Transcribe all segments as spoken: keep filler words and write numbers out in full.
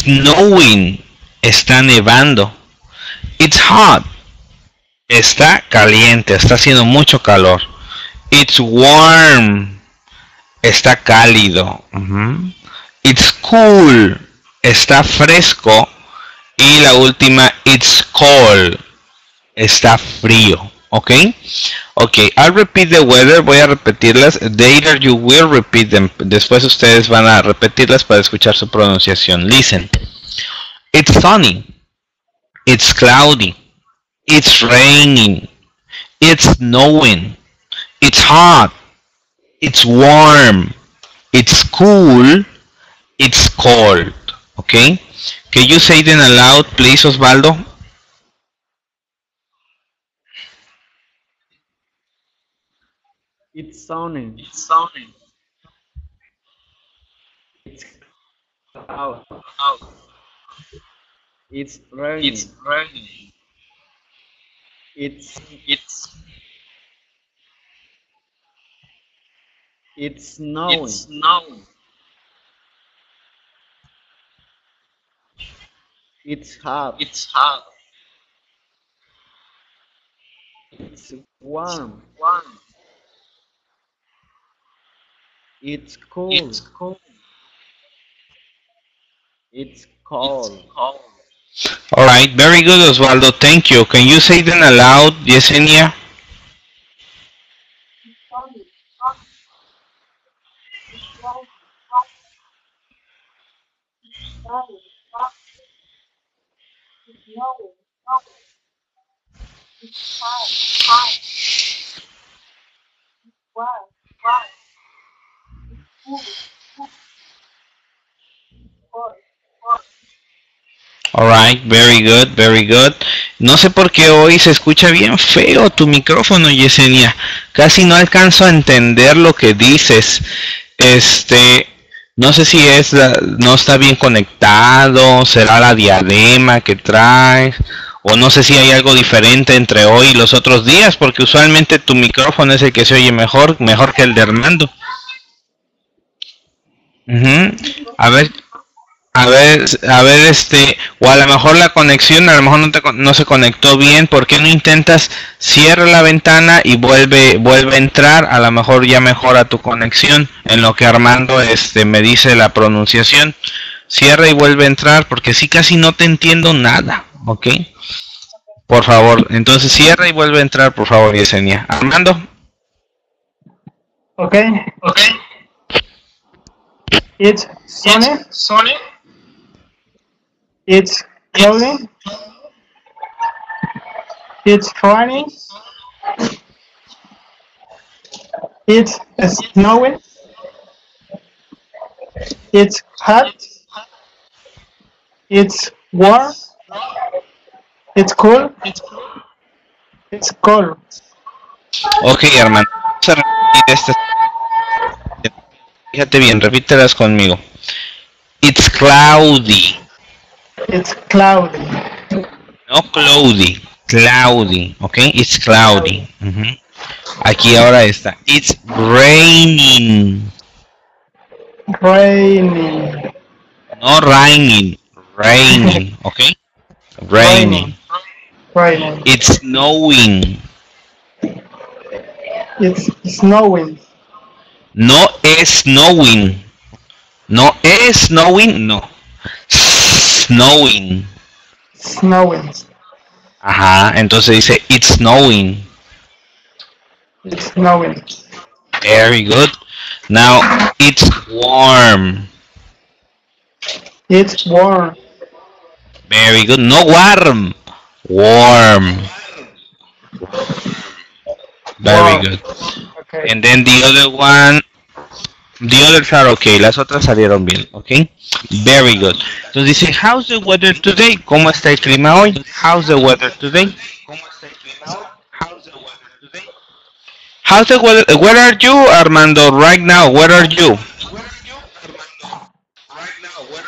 snowing. Está nevando. It's hot. Está caliente. Está haciendo mucho calor. It's warm. Está cálido. Uh-huh. It's cool. Está fresco. Y la última, it's cold. Está frío. ¿Ok? Ok, I'll repeat the weather. Voy a repetirlas. Later you will repeat them. Después ustedes van a repetirlas para escuchar su pronunciación. Listen. It's sunny. It's cloudy. It's raining. It's snowing. It's hot. It's warm. It's cool. It's cold. Okay? Can you say them aloud, please, Osvaldo? It's sunny. It's sunny. It's cloud. It's raining. It's raining. It's it's it's snowing. It's snowing. It's hot. It's hot. It's warm. Warm. It's cool. It's cool. It's cold. It's cold. All right, very good, Osvaldo. Thank you. Can you say them aloud, Yesenia? Alright, very good, very good. No sé por qué hoy se escucha bien feo tu micrófono, Yesenia. Casi no alcanzo a entender lo que dices. Este, no sé si es la, no está bien conectado, será la diadema que traes, o no sé si hay algo diferente entre hoy y los otros días, porque usualmente tu micrófono es el que se oye mejor, mejor que el de Hernando. Uh-huh. A ver. A ver, a ver, este, o a lo mejor la conexión, a lo mejor no, te, no se conectó bien. ¿Por qué no intentas, cierra la ventana y vuelve, vuelve a entrar? A lo mejor ya mejora tu conexión, en lo que Armando, este, me dice la pronunciación. Cierra y vuelve a entrar, porque sí casi no te entiendo nada, ¿ok? Por favor, entonces cierra y vuelve a entrar, por favor, Yesenia. Armando. Ok, ok. It's sunny. It's sunny. It's cloudy. It's raining. It's snowing. It's hot. It's warm. It's cool. It's cold. Ok, hermano. Vamos a repetir estas. Fíjate bien, repítelas conmigo. It's cloudy. It's cloudy. No cloudy, cloudy, ¿ok? It's cloudy. Uh-huh. Aquí ahora está. It's raining. Raining. No raining, raining, ¿ok? Raining. Raining. It's snowing. It's snowing. No es snowing. No es snowing, no. Snowing. Snowing. Ajá, entonces dice it's snowing. It's snowing. Very good. Now it's warm. It's warm. Very good. No warm. Warm. Very Warm. good. Okay. And then the other one, the others are okay. Las otras salieron bien, okay? Very good. Entonces dice, how's the weather today? ¿Cómo está el clima hoy? How's the weather today? ¿Cómo está el clima hoy? How's the weather today? How's the weather? Where are you, Armando? Right now, where are you? Where are you, Armando? Right now, where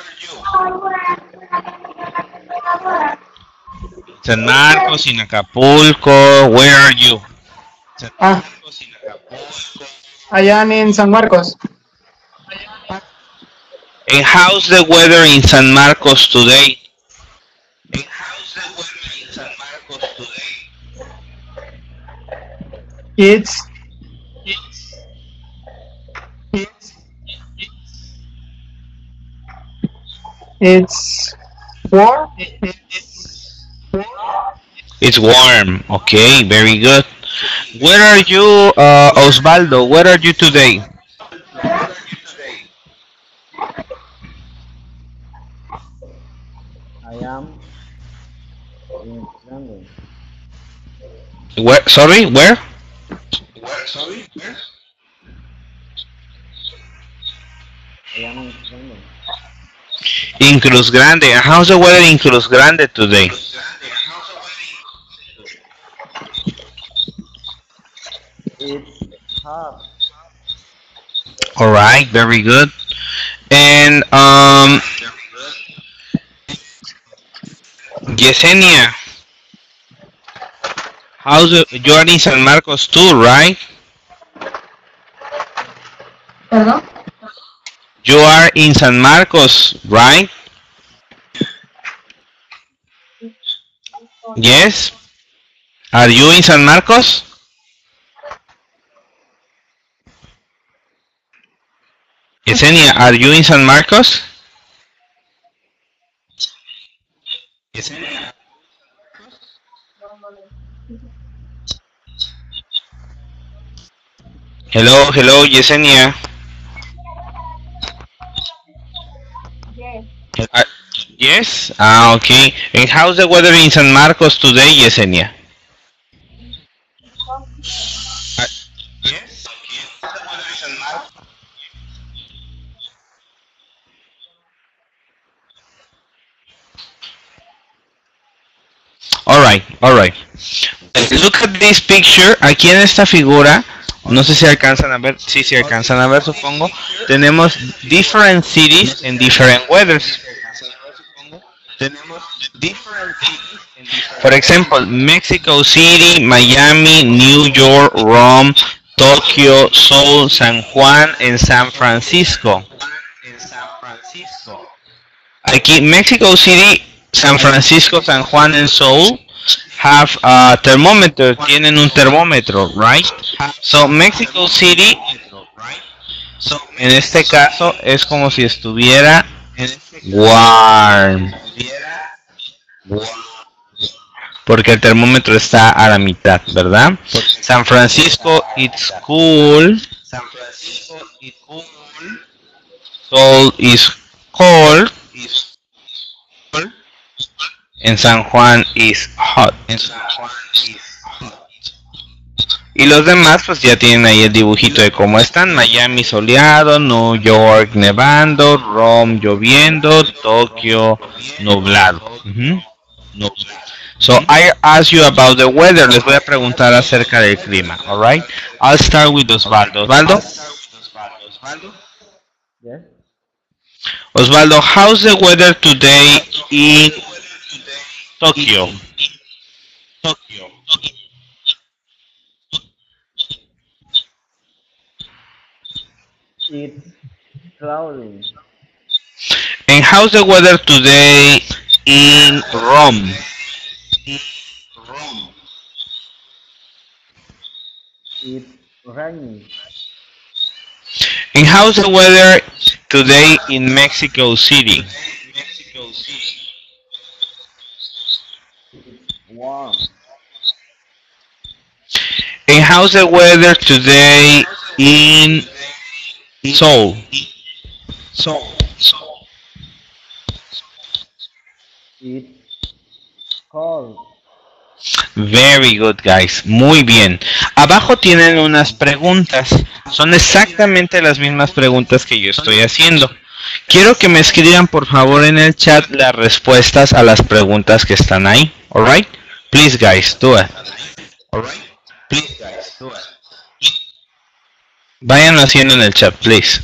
are you? San Marcos, in Acapulco. Where are you? San Ah, Marcos, in Acapulco. allá en San Marcos. And how's the weather in San Marcos today? And how's the weather in San Marcos today? It's it's warm. It's warm. Okay, very good. Where are you, uh, Osvaldo? Where are you today? I am in London. Where? Sorry, where? I am in London. In Cruz Grande. And how's the weather in Cruz Grande today? It's hot. All right, very good. And um, Yesenia, how's the, you are in San Marcos too, right? Perdón. You are in San Marcos, right? Yes. Are you in San Marcos? Yesenia, are you in San Marcos? Hello, hello, Yesenia. Uh, yes. Ah, okay. And how's the weather in San Marcos today, Yesenia? Uh, all right, all right. Look at this picture. Aquí en esta figura, no sé si alcanzan a ver, sí, si alcanzan a ver, supongo. Tenemos different cities and different weathers. For example, Mexico City, Miami, New York, Rome, Tokyo, Seoul, San Juan, and San Francisco. Aquí, Mexico City, San Francisco, San Juan, and Seoul have a thermometer, tienen un termómetro, right? So Mexico City, en este caso, es como si estuviera warm, porque el termómetro está a la mitad, ¿verdad? San Francisco, it's cool. Seoul is cold. En San Juan is hot. Y los demás pues ya tienen ahí el dibujito de cómo están. Miami soleado, New York nevando, Rome lloviendo, Tokio nublado. Ujú. So I ask you about the weather. Les voy a preguntar acerca del clima. Alright. I'll start with Osvaldo. Osvaldo. Yes. Osvaldo, how's the weather today in Tokyo? It's cloudy. And how's the weather today in Rome? It's rainy. And how's the weather today in Mexico City? It's warm. And how's the weather today in Seoul? It's cold. Very good, guys. Muy bien. Abajo tienen unas preguntas. Son exactamente las mismas preguntas que yo estoy haciendo. Quiero que me escriban, por favor, en el chat las respuestas a las preguntas que están ahí. Alright? Please, guys, do it. Vayan haciendo en el chat, please.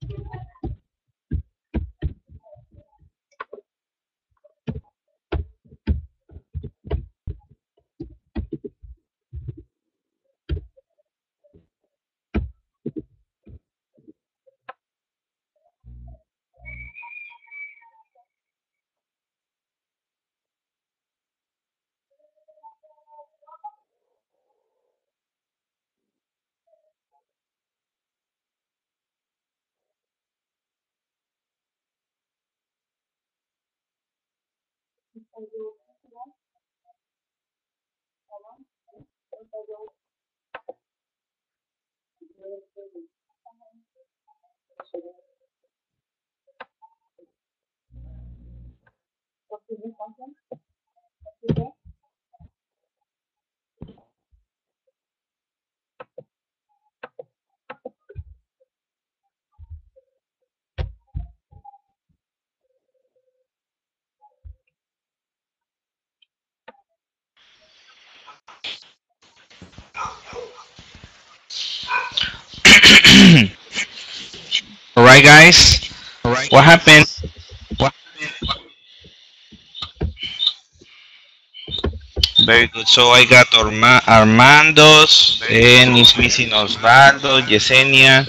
Alright, guys. What happened? Very good. So I got Orma Armando's, and it's missing Osvaldo, Yesenia.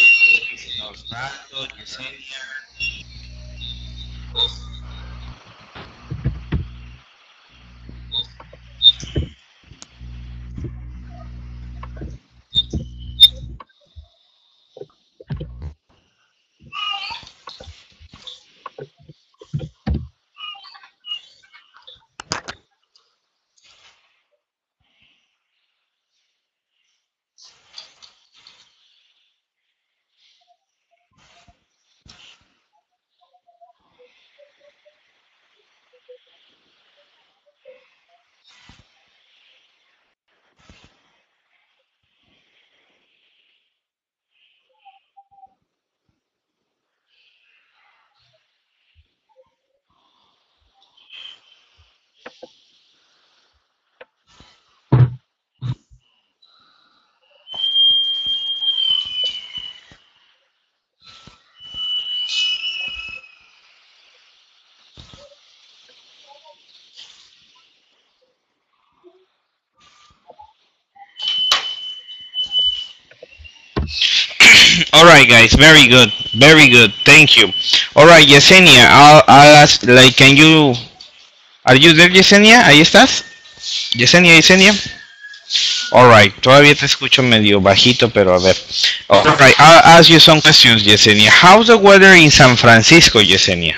Alright, guys. Very good. Very good. Thank you. Alright, Yesenia. I'll, I'll ask, like, can you... Are you there, Yesenia? ¿Ahí estás? Yesenia, Yesenia. Alright, todavía te escucho medio bajito, pero a ver. Alright, I'll ask you some questions, Yesenia. How's the weather in San Francisco, Yesenia?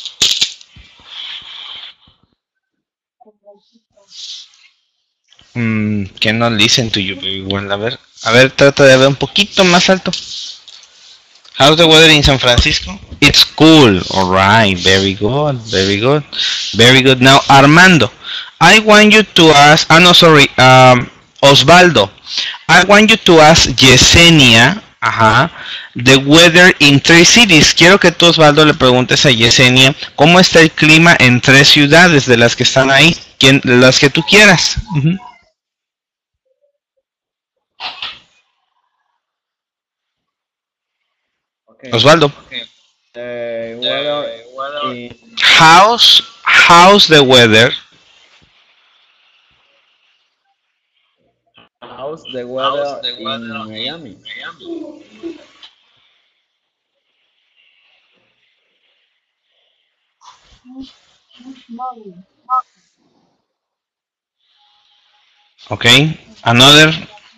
Mm, cannot listen to you very well. A ver, a ver, trata de hablar un poquito más alto. How's the weather in San Francisco? It's cool. Alright, very good, very good, very good. Now, Armando, I want you to ask, ah no, sorry, um, Osvaldo, I want you to ask Yesenia, ajá, the weather in three cities. Quiero que tú, Osvaldo, le preguntes a Yesenia cómo está el clima en tres ciudades de las que están ahí, quien, las que tú quieras. Uh-huh. Okay. Osvaldo. The weather in How's how's the weather? how's the weather in Miami? Okay. Another.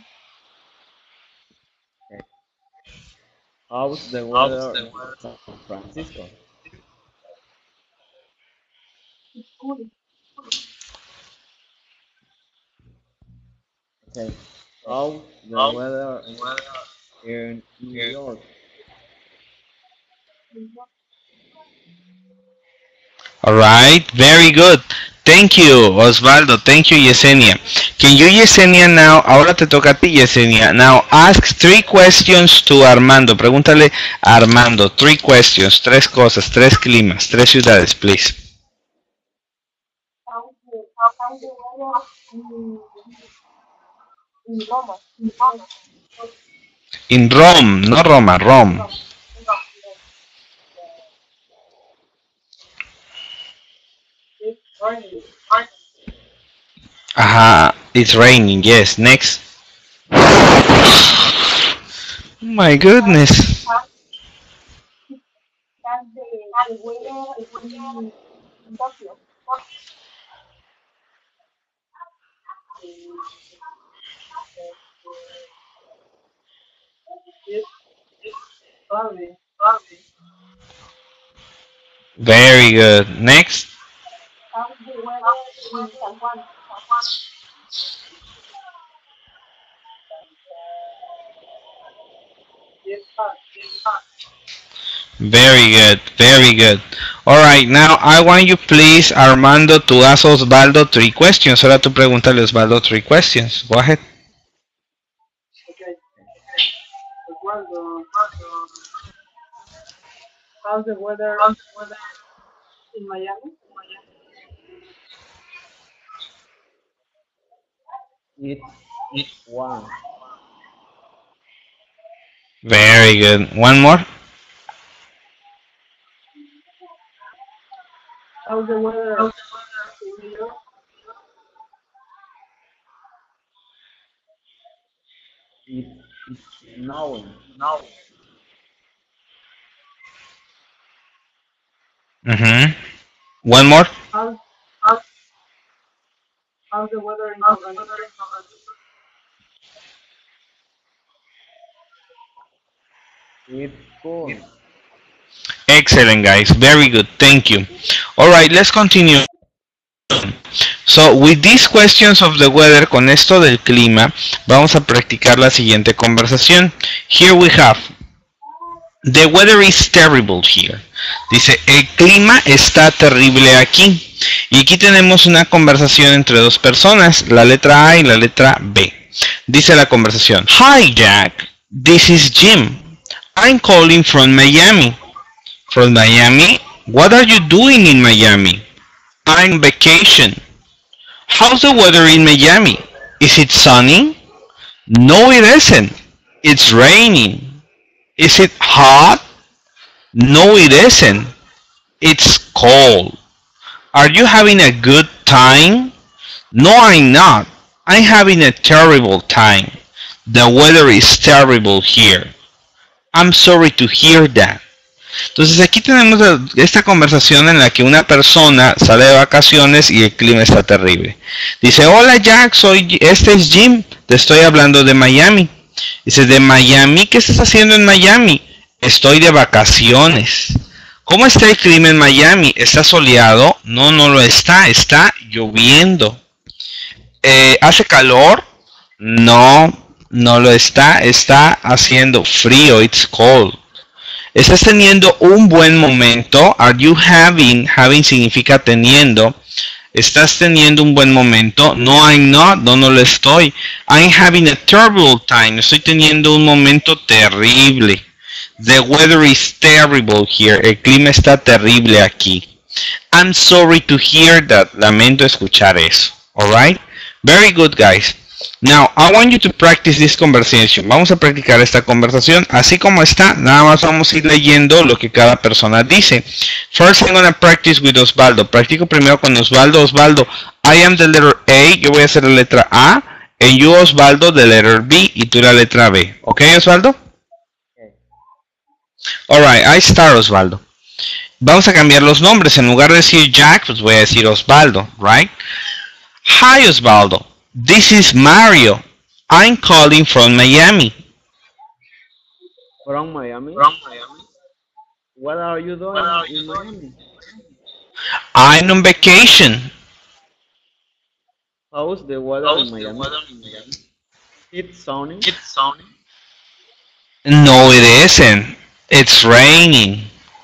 How's the weather in San Francisco? Okay. How's the weather in New York? Alright, very good. Thank you, Osvaldo. Thank you, Yesenia. Can you, Yesenia, now, ahora te toca a ti, Yesenia. Now, ask three questions to Armando. Pregúntale a Armando, three questions, tres cosas, tres climas, tres ciudades, please. In Rome, no Roma, Rome. Aha, it's raining. Yes. Next. My goodness. Very good. Next. Very good. Very good. All right. Now I want you, please, Armando, to ask Osvaldo three questions. Ahora tú pregúntale a Osvaldo three questions. Go ahead. How's the weather in Miami? It's warm. Very good. One more. How's the weather in New York? It's, it's snowing. Mm-hmm. One more. How's, how's, how's the weather in Havana? It's cool. Excellent, guys. Very good. Thank you. All right, let's continue. So, with these questions of the weather, con esto del clima, vamos a practicar la siguiente conversación. Here we have, the weather is terrible here. Dice, el clima está terrible aquí. Y aquí tenemos una conversación entre dos personas, la letra A y la letra B. Dice la conversación, Hi Jack, this is Jim. I'm calling from Miami. From Miami? What are you doing in Miami? I'm on vacation. How's the weather in Miami? Is it sunny? No, it isn't. It's raining. Is it hot? No, it isn't. It's cold. Are you having a good time? No, I'm not. I'm having a terrible time. The weather is terrible here. I'm sorry to hear that. Entonces aquí tenemos esta conversación en la que una persona sale de vacaciones y el clima está terrible. Dice, hola Jack, soy, este es Jim, te estoy hablando de Miami. Dice, ¿de Miami? ¿Qué estás haciendo en Miami? Estoy de vacaciones. ¿Cómo está el clima en Miami? ¿Está soleado? No, no lo está, está lloviendo. Eh, ¿Hace calor? No, no lo está, está haciendo frío, it's cold. ¿Estás teniendo un buen momento? Are you having? Having significa teniendo. ¿Estás teniendo un buen momento? No, I'm not. No, no lo estoy. I'm having a terrible time. Estoy teniendo un momento terrible. The weather is terrible here. El clima está terrible aquí. I'm sorry to hear that. Lamento escuchar eso. Alright? Very good, guys. Now, I want you to practice this conversation. Vamos a practicar esta conversación. Así como está, nada más vamos a ir leyendo lo que cada persona dice. First, I'm going to practice with Osvaldo. Practico primero con Osvaldo. Osvaldo, I am the letter A. Yo voy a hacer la letra A. And you, Osvaldo, the letter B. Y tú la letra B. ¿Ok, Osvaldo? Okay. Alright, I start, Osvaldo. Vamos a cambiar los nombres. En lugar de decir Jack, pues voy a decir Osvaldo. Right? Hi, Osvaldo. This is Mario. I'm calling from Miami. From Miami? From Miami. What are you doing are in you Miami? Doing? I'm on vacation. How's the weather, How's in, Miami? The weather in Miami? It's sunny. It's sunny. No, it isn't. It's raining.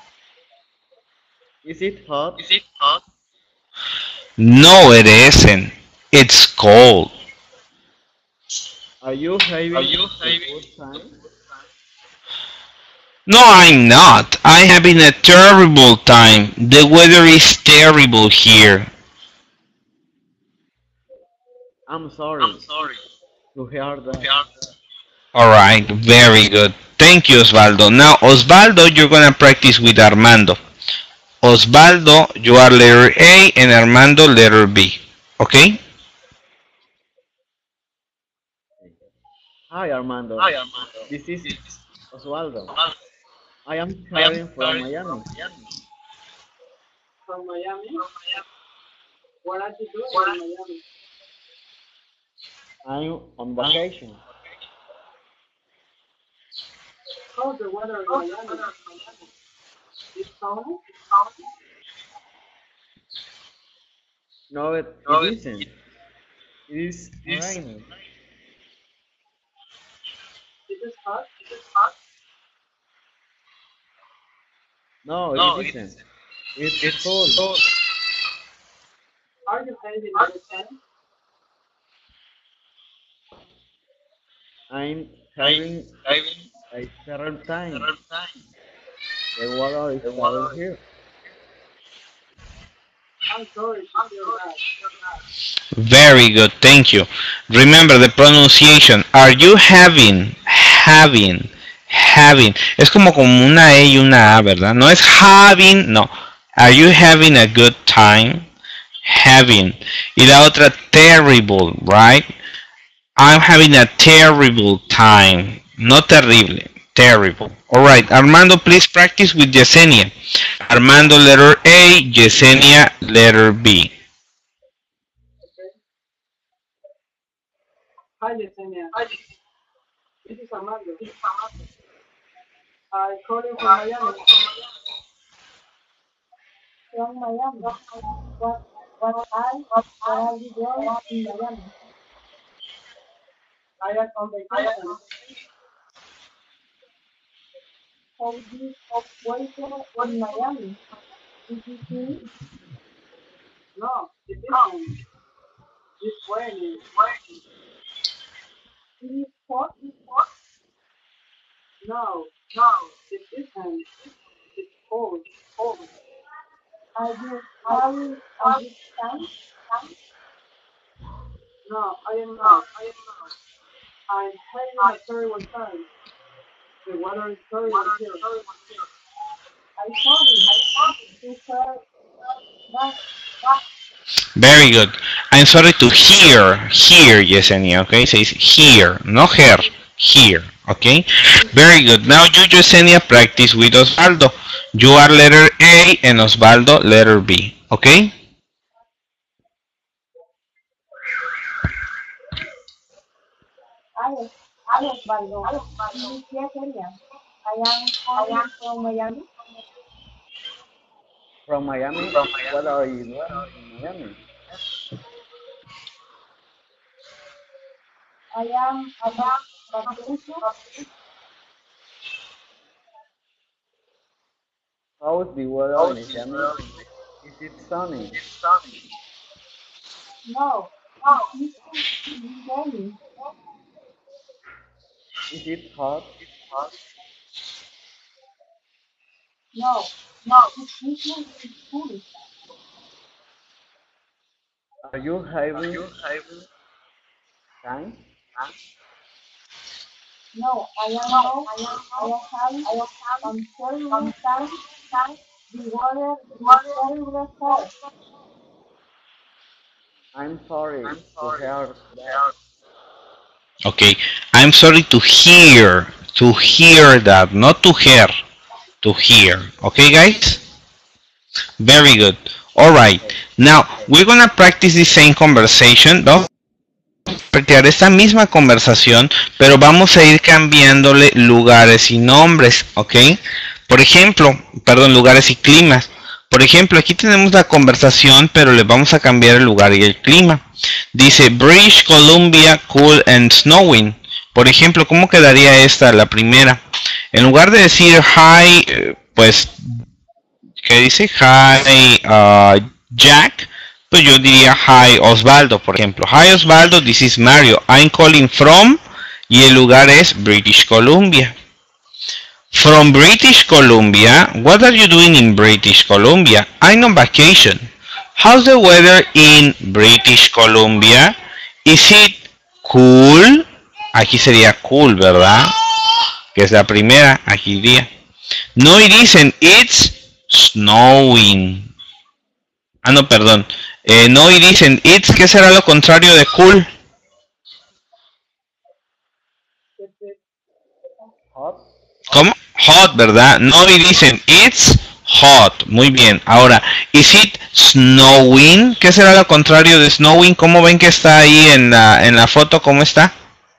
Is it hot? Is it hot? No, it isn't. It's cold. Are you having, Are you having a good time? No, I'm not. I'm having a terrible time. The weather is terrible here. I'm sorry. I'm sorry to hear that. Alright, very good. Thank you, Osvaldo. Now, Osvaldo, you're going to practice with Armando. Osvaldo, you are letter A, and Armando, letter B. Okay? Hi Armando. Hi Armando. This is Osvaldo. I am calling from Miami. From Miami? What are you doing in Miami? I'm on vacation. How's the weather in Miami? It's sunny? No, it, it isn't. It is raining. Is it hot? No, no, it isn't. It's, it's cold. cold. Are you having a good time? I'm having a terrible time. The weather is terrible here. I'm sorry to hear that. Very good, thank you. Remember the pronunciation. Are you having, having, having? Es como como una E y una A, ¿verdad? No es having, no. Are you having a good time? Having. Y la otra, terrible, right? I'm having a terrible time. No terrible, terrible. Alright, Armando, please practice with Yesenia. Armando, letter A, Yesenia, letter B. Hi, Yesenia. Hi. This is Armando. This is Armando. I call you from Miami. From Miami. What, what I, what are you doing in Miami? I am on vacation. How this weather in Miami? Is it sunny? No, it isn't. It's raining. It is hot. No, no, it isn't. It's cold. Cold. Are you having a good time? No, I am not. I am not. I'm having a terrible time. The weather is terrible here. I told you. I told you to hear that. That. Very good. I'm sorry to hear, hear, Yesenia, okay? It says hear, no her, hear, okay? Very good. Now you, Yesenia, practice with Osvaldo. You are letter A and Osvaldo letter B, okay? I, I Osvaldo. This is Yesenia. I am calling from Miami. From Miami? From Miami. What are you doing in Miami? I am, I am vacation. How is the weather in Miami? Is it sunny? No, no, it's raining. Is it hot? No, no, it's not. It's cool. Are you having time? No, I am not. I am, I am having, I am having terrible time. Time. The water, the water, terrible hot. I'm sorry I'm sorry to hear that. Okay, I'm sorry to hear, to hear that, not to hear, to hear. Okay, guys? Very good. All right. Now, we're going to practice the same conversation. Vamos a practicar esta misma conversación, pero vamos a ir cambiándole lugares y nombres, ¿ok? Por ejemplo, perdón, lugares y climas. Por ejemplo, aquí tenemos la conversación, pero le vamos a cambiar el lugar y el clima. Dice British Columbia, cool and snowing. Por ejemplo, ¿cómo quedaría esta, la primera? En lugar de decir hi, pues, ¿qué dice? Hi, uh, Jack. Pues yo diría hi, Osvaldo, por ejemplo. Hi, Osvaldo, this is Mario. I'm calling from, y el lugar es British Columbia. From British Columbia, what are you doing in British Columbia? I'm on vacation. How's the weather in British Columbia? Is it cool? Aquí sería cool, ¿verdad? Que es la primera, aquí diría. No, it isn't. It's snowing. Ah, no, perdón. Eh, no, y dicen it's, ¿qué será lo contrario de cool? Hot. ¿Cómo? Hot, ¿verdad? No, y dicen it's hot. Muy bien. Ahora, is it snowing? ¿Qué será lo contrario de snowing? ¿Cómo ven que está ahí en la, en la foto? ¿Cómo está?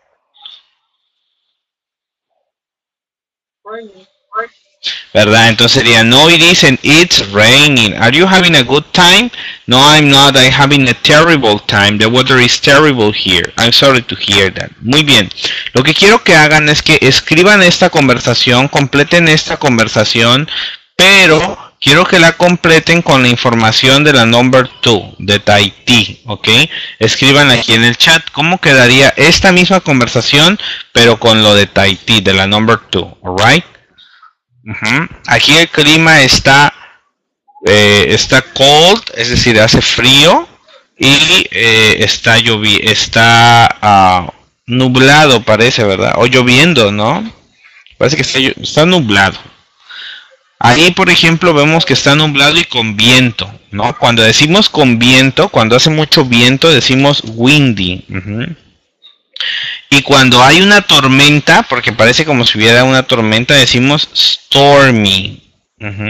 Raining. ¿Verdad? Entonces sería no, it isn't, it's raining. Are you having a good time? No, I'm not. I'm having a terrible time. The weather is terrible here. I'm sorry to hear that. Muy bien. Lo que quiero que hagan es que escriban esta conversación, completen esta conversación, pero quiero que la completen con la información de la number two, de Tahití, ¿ok? Escriban aquí en el chat cómo quedaría esta misma conversación, pero con lo de Tahití, de la number two, alright? Ujú. Aquí el clima está, eh, está cold, es decir, hace frío y eh, está llovi está ah, nublado, parece, ¿verdad? O lloviendo, ¿no? Parece que está, llo- está nublado. Ahí, por ejemplo, vemos que está nublado y con viento, ¿no? Cuando decimos con viento, cuando hace mucho viento, decimos windy. Ujú. Y cuando hay una tormenta, porque parece como si hubiera una tormenta, decimos stormy. Ujú.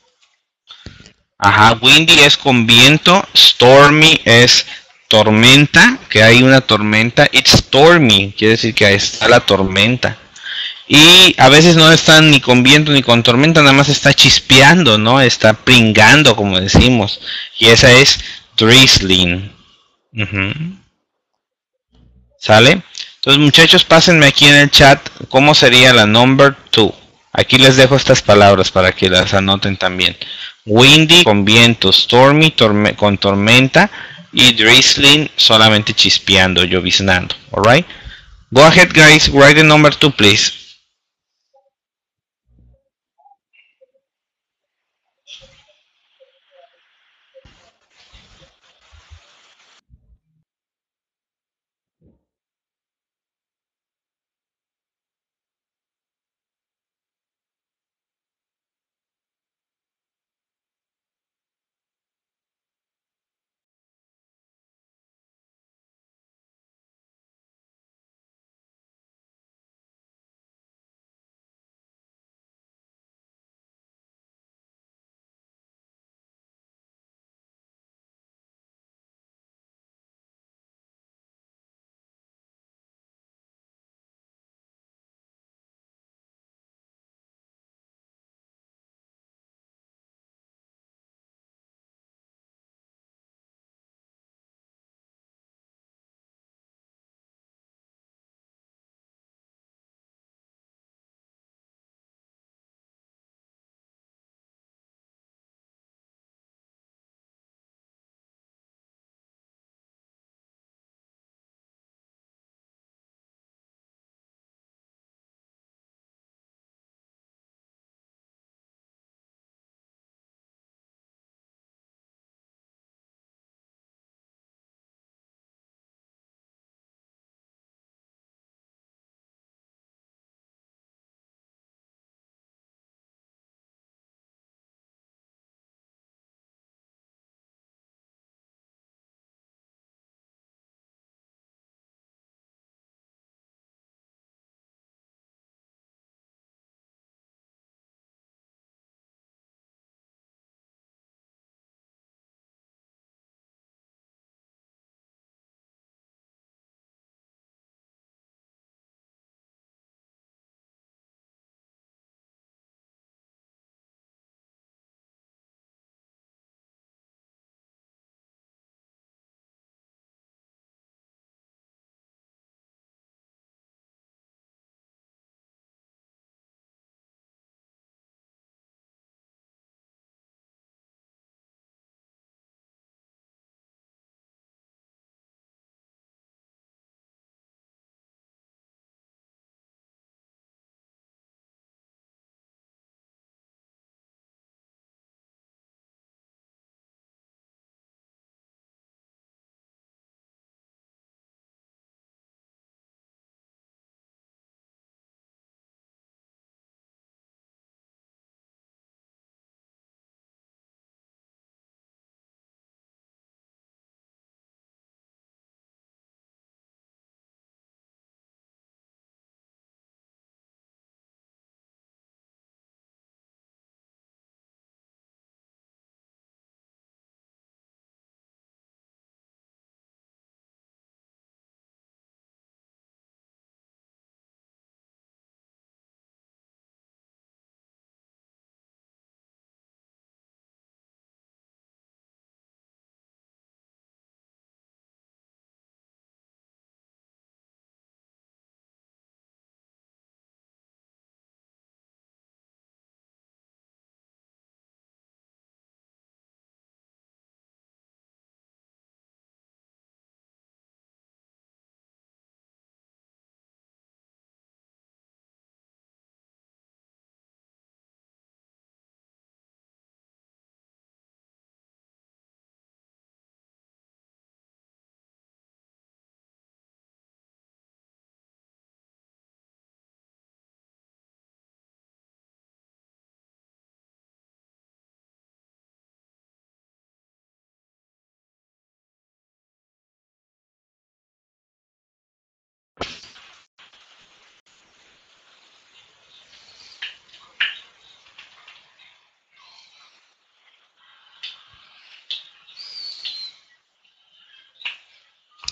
Ajá, windy es con viento, stormy es tormenta, que hay una tormenta. It's stormy, quiere decir que ahí está la tormenta. Y a veces no están ni con viento ni con tormenta, nada más está chispeando, ¿no? Está pringando, como decimos. Y esa es drizzling. Ujú. ¿Sale? Entonces, muchachos, pásenme aquí en el chat cómo sería la number two. Aquí les dejo estas palabras para que las anoten también. Windy con viento, stormy torme con tormenta y drizzling solamente chispeando, lloviznando. Alright? Go ahead, guys. Write the number two, please.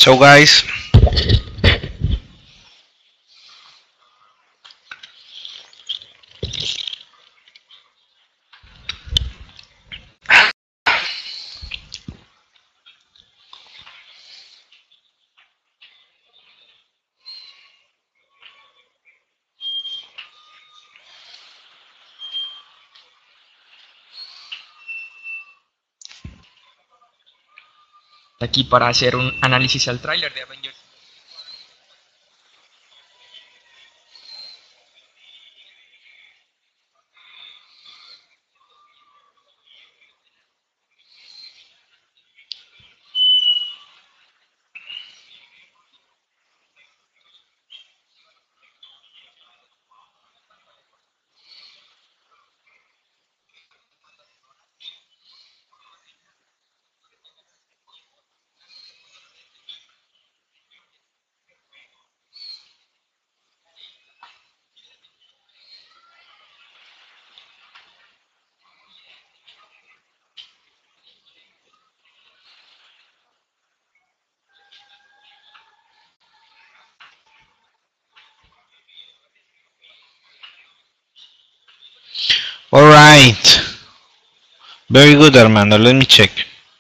So guys, aquí para hacer un análisis al tráiler de Avengers. alright. Very good, Armando. Let me check.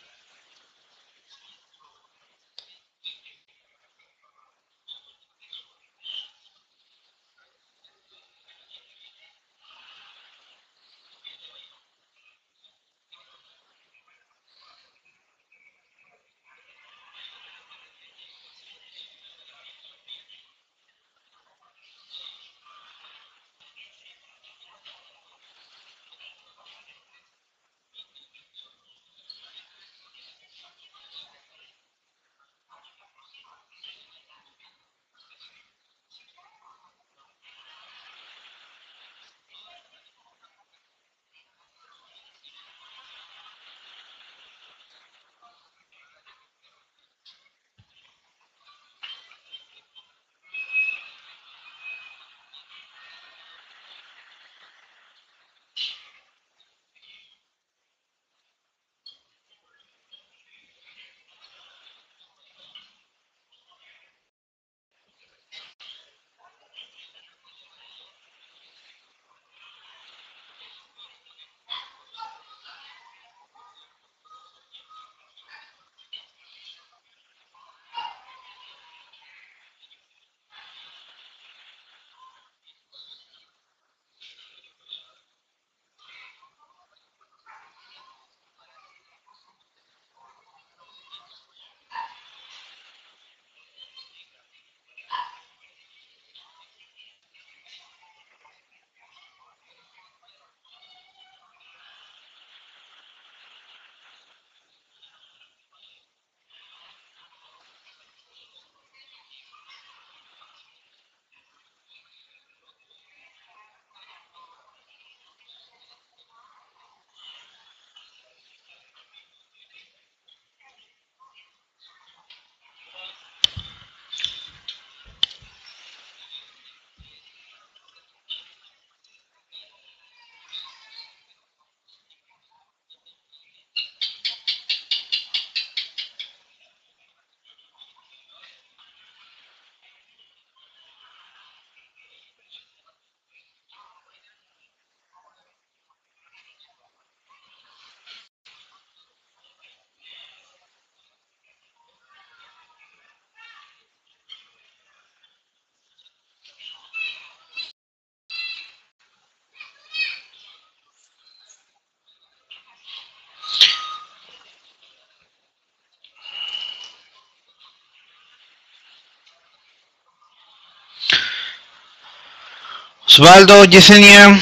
Osvaldo, Yesenia.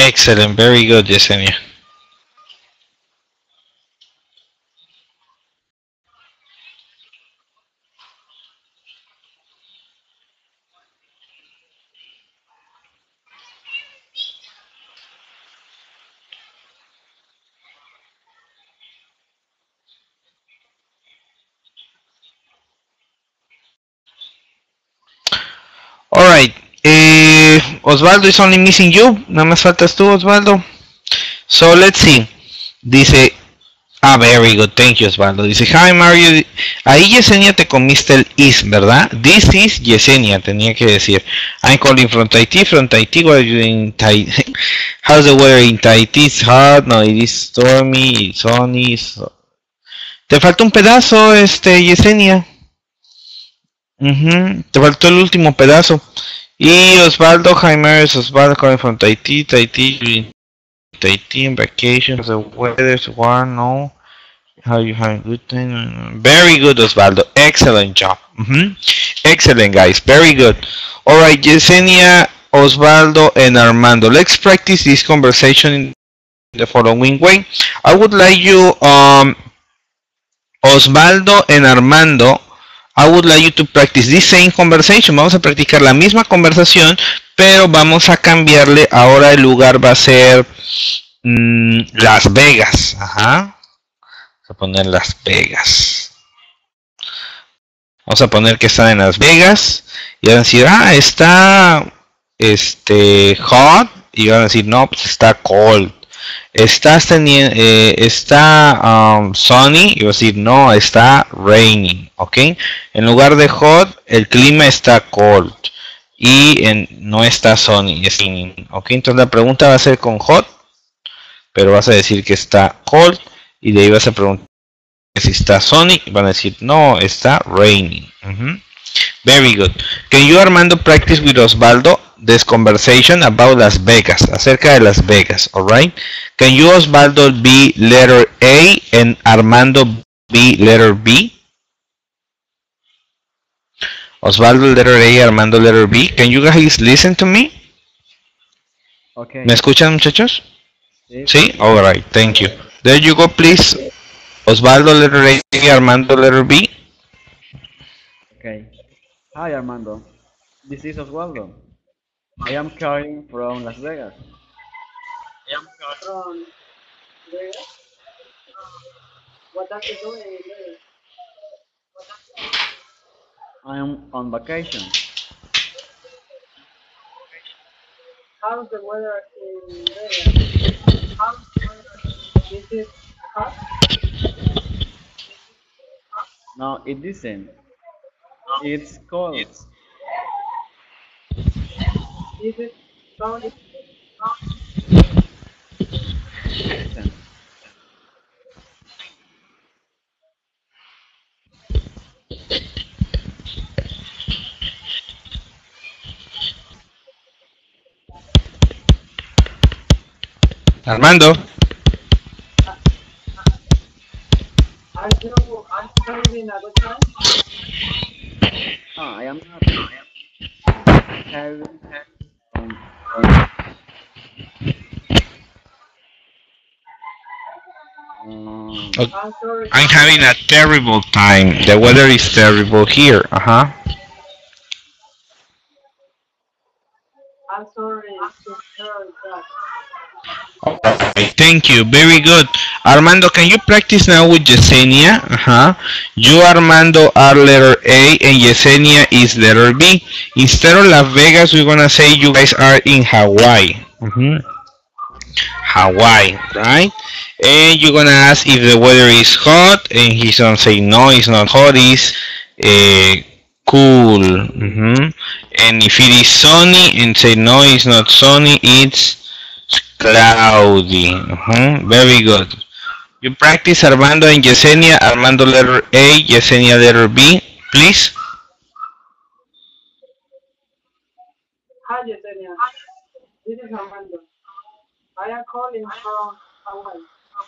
Excellent, very good, Yesenia. Alright, eh, Osvaldo is only missing you. Nada más faltas tú, Osvaldo. So let's see. Dice, ah, very good, thank you, Osvaldo. Dice, hi Mario. Ahí Yesenia te comiste el is, ¿verdad? This is Yesenia, tenía que decir. I'm calling from Tahiti, from Tahiti. What are you in Tahiti? How's the weather in Tahiti? It's hot, no, it is stormy, it's sunny. So... Te falta un pedazo, este, Yesenia. Uh-huh. Te faltó el último pedazo. Y Osvaldo, Jaime, es Osvaldo calling from Tahiti, Tahiti, Tahiti in vacation. The weather's warm, no. How you having a good time? Very good, Osvaldo. Excellent job. Uh-huh. Excellent, guys. Very good. All right, Yesenia, Osvaldo, and Armando. Let's practice this conversation in the following way. I would like you, um, Osvaldo and Armando, I would like you to practice this same conversation. Vamos a practicar la misma conversación, pero vamos a cambiarle. Ahora el lugar va a ser mmm, Las Vegas. Ajá. Vamos a poner Las Vegas. Vamos a poner que están en Las Vegas. Y van a decir, ah, está este, hot. Y van a decir, no, pues está cold. Estás teniendo, eh, está um, sunny, y voy a decir no, está raining, ok. En lugar de hot, el clima está cold y en, no está sunny, es raining, ok. Entonces la pregunta va a ser con hot, pero vas a decir que está cold y de ahí vas a preguntar si está sunny y van a decir no, está raining. Uh-huh. Very good. Can you, Armando, practice with Osvaldo this conversation about Las Vegas, acerca de Las Vegas, alright? Can you, Osvaldo, be letter A and Armando be letter B? Osvaldo letter A, Armando letter B. Can you guys listen to me? Okay. ¿Me escuchan, muchachos? Sí. Sí? Alright, thank you. There you go, please. Osvaldo letter A, Armando letter B. Okay. Hi, Armando. This is Osvaldo. I am calling from Las Vegas. From there. What are you doing there? I am on vacation. How's the weather in there? How's the weather? Is it hot? No, it isn't. It's cold. Is it sunny? Listen. Armando. Are you, are you having a good time? Ah, I am not. I am having um, um, um, Okay. I'm sorry. I'm having a terrible time. The weather is terrible here. Uh-huh. I'm sorry to hear that. Alright, thank you. Very good. Armando, can you practice now with Yesenia? Uh-huh. You, Armando, are letter A and Yesenia is letter B. Instead of Las Vegas, we're gonna say you guys are in Hawaii. Mm-hmm. Hawaii, right? And you're gonna ask if the weather is hot, and he's gonna say no, it's not hot, it's uh, cool. Mm-hmm. And if it is sunny, and say no, it's not sunny, it's cloudy. Uh-huh. Very good. You practice Armando and Yesenia. Armando letter A, Yesenia letter B, please. Hi, Yesenia. This is Armando. I am calling from Hawaii.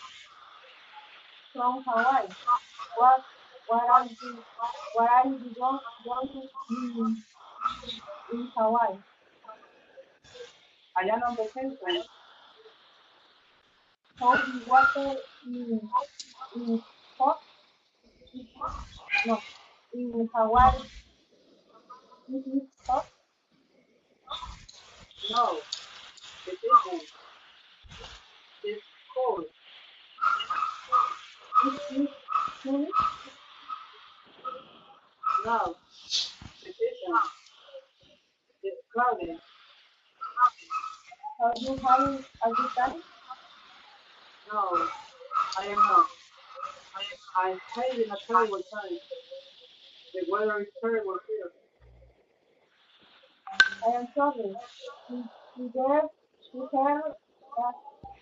From Hawaii. What? What are you? What are you doing, doing in, in Hawaii? I am on vacation. cold water in in hot? No, in Hawaii. This is hot. No, it isn't. It's cold. This is cool. No, it isn't. It's cloudy. Are you having a good time? No, I am not. I'm having a terrible time. The weather is terrible here. I am sorry. You, you there? You have uh,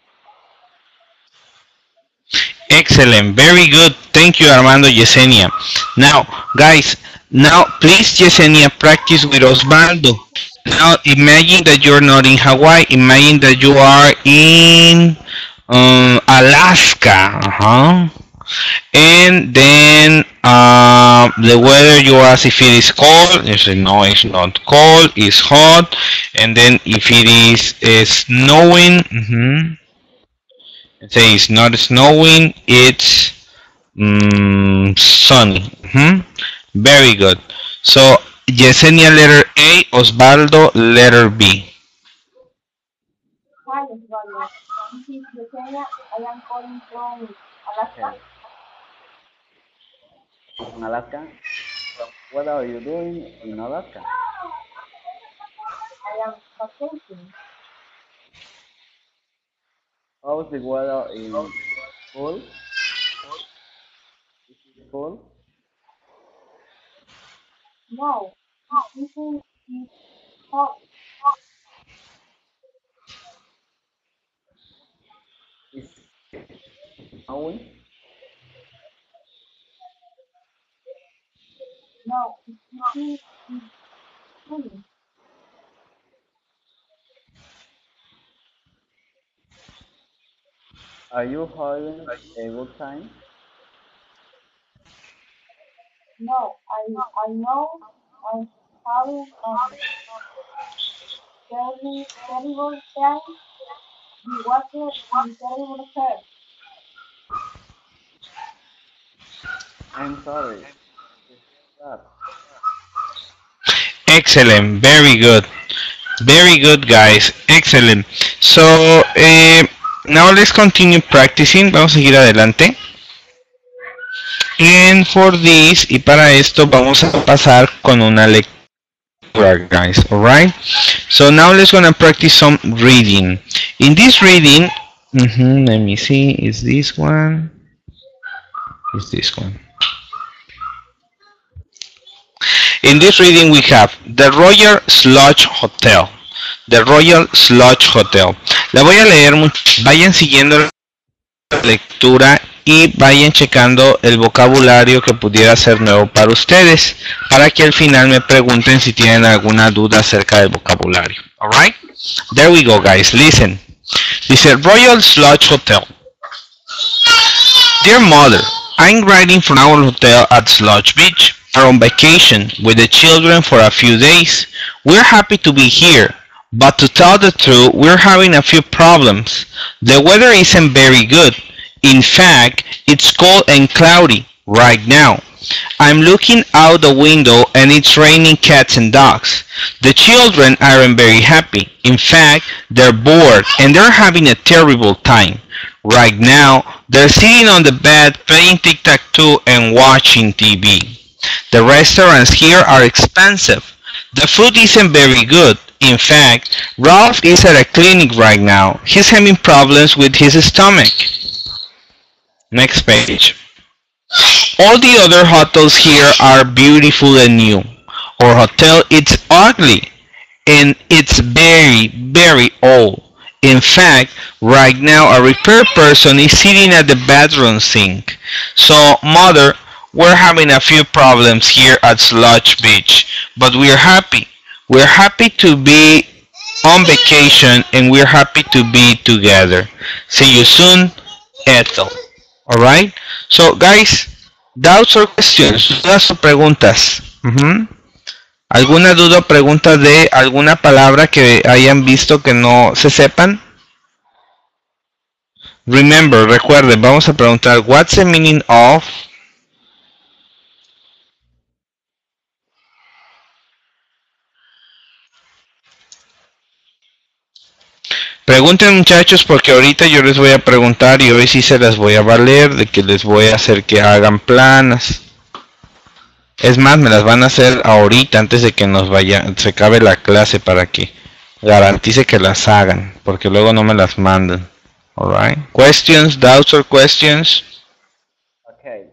Excellent, very good. Thank you, Armando Yesenia. Now, guys, now please, Yesenia, practice with Osvaldo. Now, imagine that you're not in Hawaii. Imagine that you are in um, Alaska. Uh-huh. And then uh, the weather, you ask if it is cold. You say no, it's not cold, it's hot. And then if it is uh, snowing, mm-hmm, say it's not snowing, it's mm, sunny. Mm-hmm. Very good. So Yesenia, letter A, Osvaldo, letter B. hi, Osvaldo. This is Yesenia. I am calling from Alaska. Okay. From Alaska. What are you doing in Alaska? I am vacationing. How's the weather in cold? Is it cold? No, this is hot. Is it snowing? No, this is sunny. Are you having a good time? No, I I know I'm having a very terrible time. The water is terrible here. I'm sorry. Is that? Excellent, very good. Very good, guys. Excellent. So, eh, now let's continue practicing. Vamos a seguir adelante. And for this, y para esto, vamos a pasar con una lectura, guys. Alright? So now let's gonna practice some reading. In this reading, mhm, let me see, is this one? Is this one? In this reading we have The Royal Sludge Hotel. The Royal Sludge Hotel. La voy a leer mucho. Vayan siguiendo la lectura y vayan checando el vocabulario que pudiera ser nuevo para ustedes, para que al final me pregunten si tienen alguna duda acerca del vocabulario. Alright? There we go, guys. Listen. Dice Royal Sludge Hotel. Dear mother, I'm writing from our hotel at Sludge Beach. We're on vacation with the children for a few days. We're happy to be here, but to tell the truth, we're having a few problems. The weather isn't very good. In fact, it's cold and cloudy right now. I'm looking out the window and it's raining cats and dogs. The children aren't very happy. In fact, they're bored and they're having a terrible time. Right now, they're sitting on the bed playing tic-tac-toe and watching T V. The restaurants here are expensive. The food isn't very good. In fact, Ralph is at a clinic right now. He's having problems with his stomach. Next page. All the other hotels here are beautiful and new. Our hotel is ugly and it's very, very old. In fact, right now a repair person is sitting at the bathroom sink. So, mother, we're having a few problems here at Sludge Beach, but we're happy. We're happy to be on vacation and we're happy to be together. See you soon, Ethel. Alright? So, guys, doubts or questions, dudas o preguntas. Uh-huh. ¿Alguna duda o pregunta de alguna palabra que hayan visto que no se sepan? Remember, recuerden, vamos a preguntar, what's the meaning of? Pregunten, muchachos, porque ahorita yo les voy a preguntar y hoy sí se las voy a valer de que les voy a hacer que hagan planas. Es más, me las van a hacer ahorita antes de que nos vaya, se acabe la clase para que garantice que las hagan, porque luego no me las mandan. Alright. Questions, doubts or questions? Okay.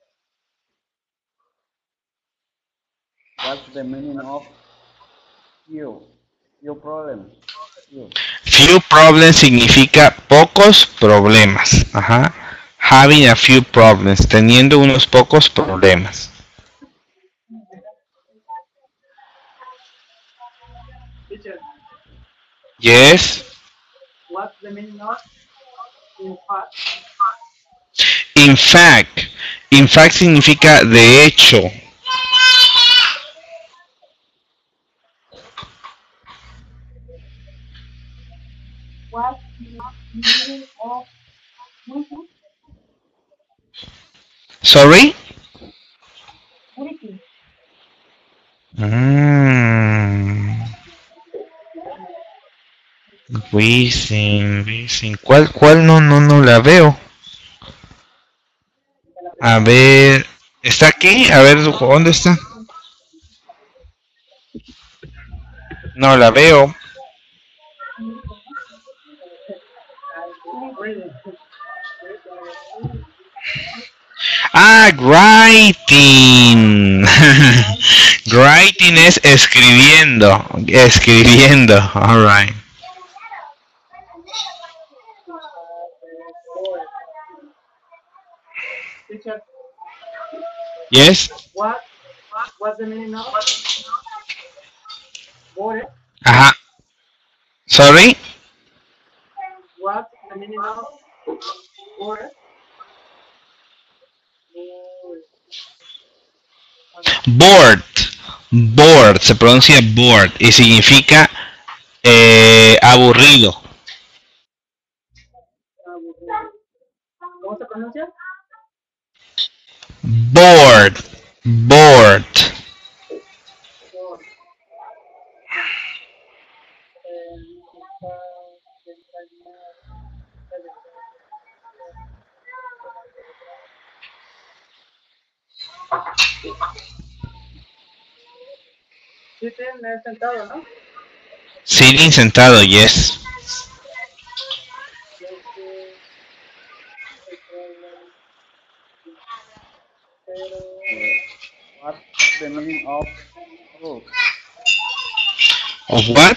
What's the meaning of few? Few problems. Few. Few problems significa pocos problemas. Ajá. Having a few problems, teniendo unos pocos problemas. Teacher, Yes. what's the meaning of in fact? In fact. In fact significa de hecho. What's the meaning of written? Sorry? Written. Mm. Reason, reason. ¿Cuál, cuál? No, no, no la veo. A ver, ¿está aquí? A ver, ¿dónde está? No la veo. Ah, writing. Writing es escribiendo. Escribiendo. All right. Teacher, Yes. what what's the meaning of bored? Ajá. Sorry. What's the meaning of bored? Bored. Bored. Se pronuncia bored y significa eh, aburrido. ¿Cómo se pronuncia? Bored. Bored. Sitting es sentado, ¿no? Sitting sentado, yes. What's the meaning of truth? Of what?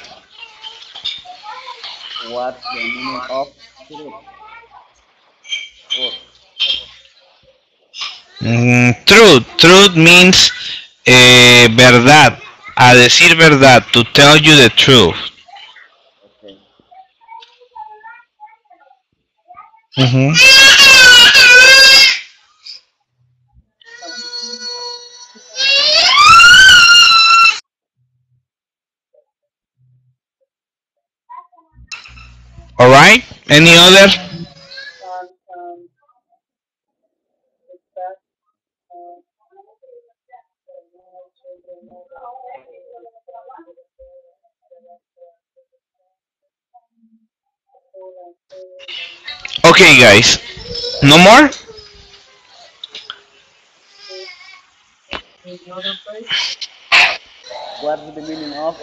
What's the meaning of truth? Truth. Mm, truth. Truth means eh, verdad. A decir verdad. To tell you the truth. Okay. Ujú. Alright. Any other? Um, um, it's that, uh, Okay, guys. No more? in the other place. What's the meaning of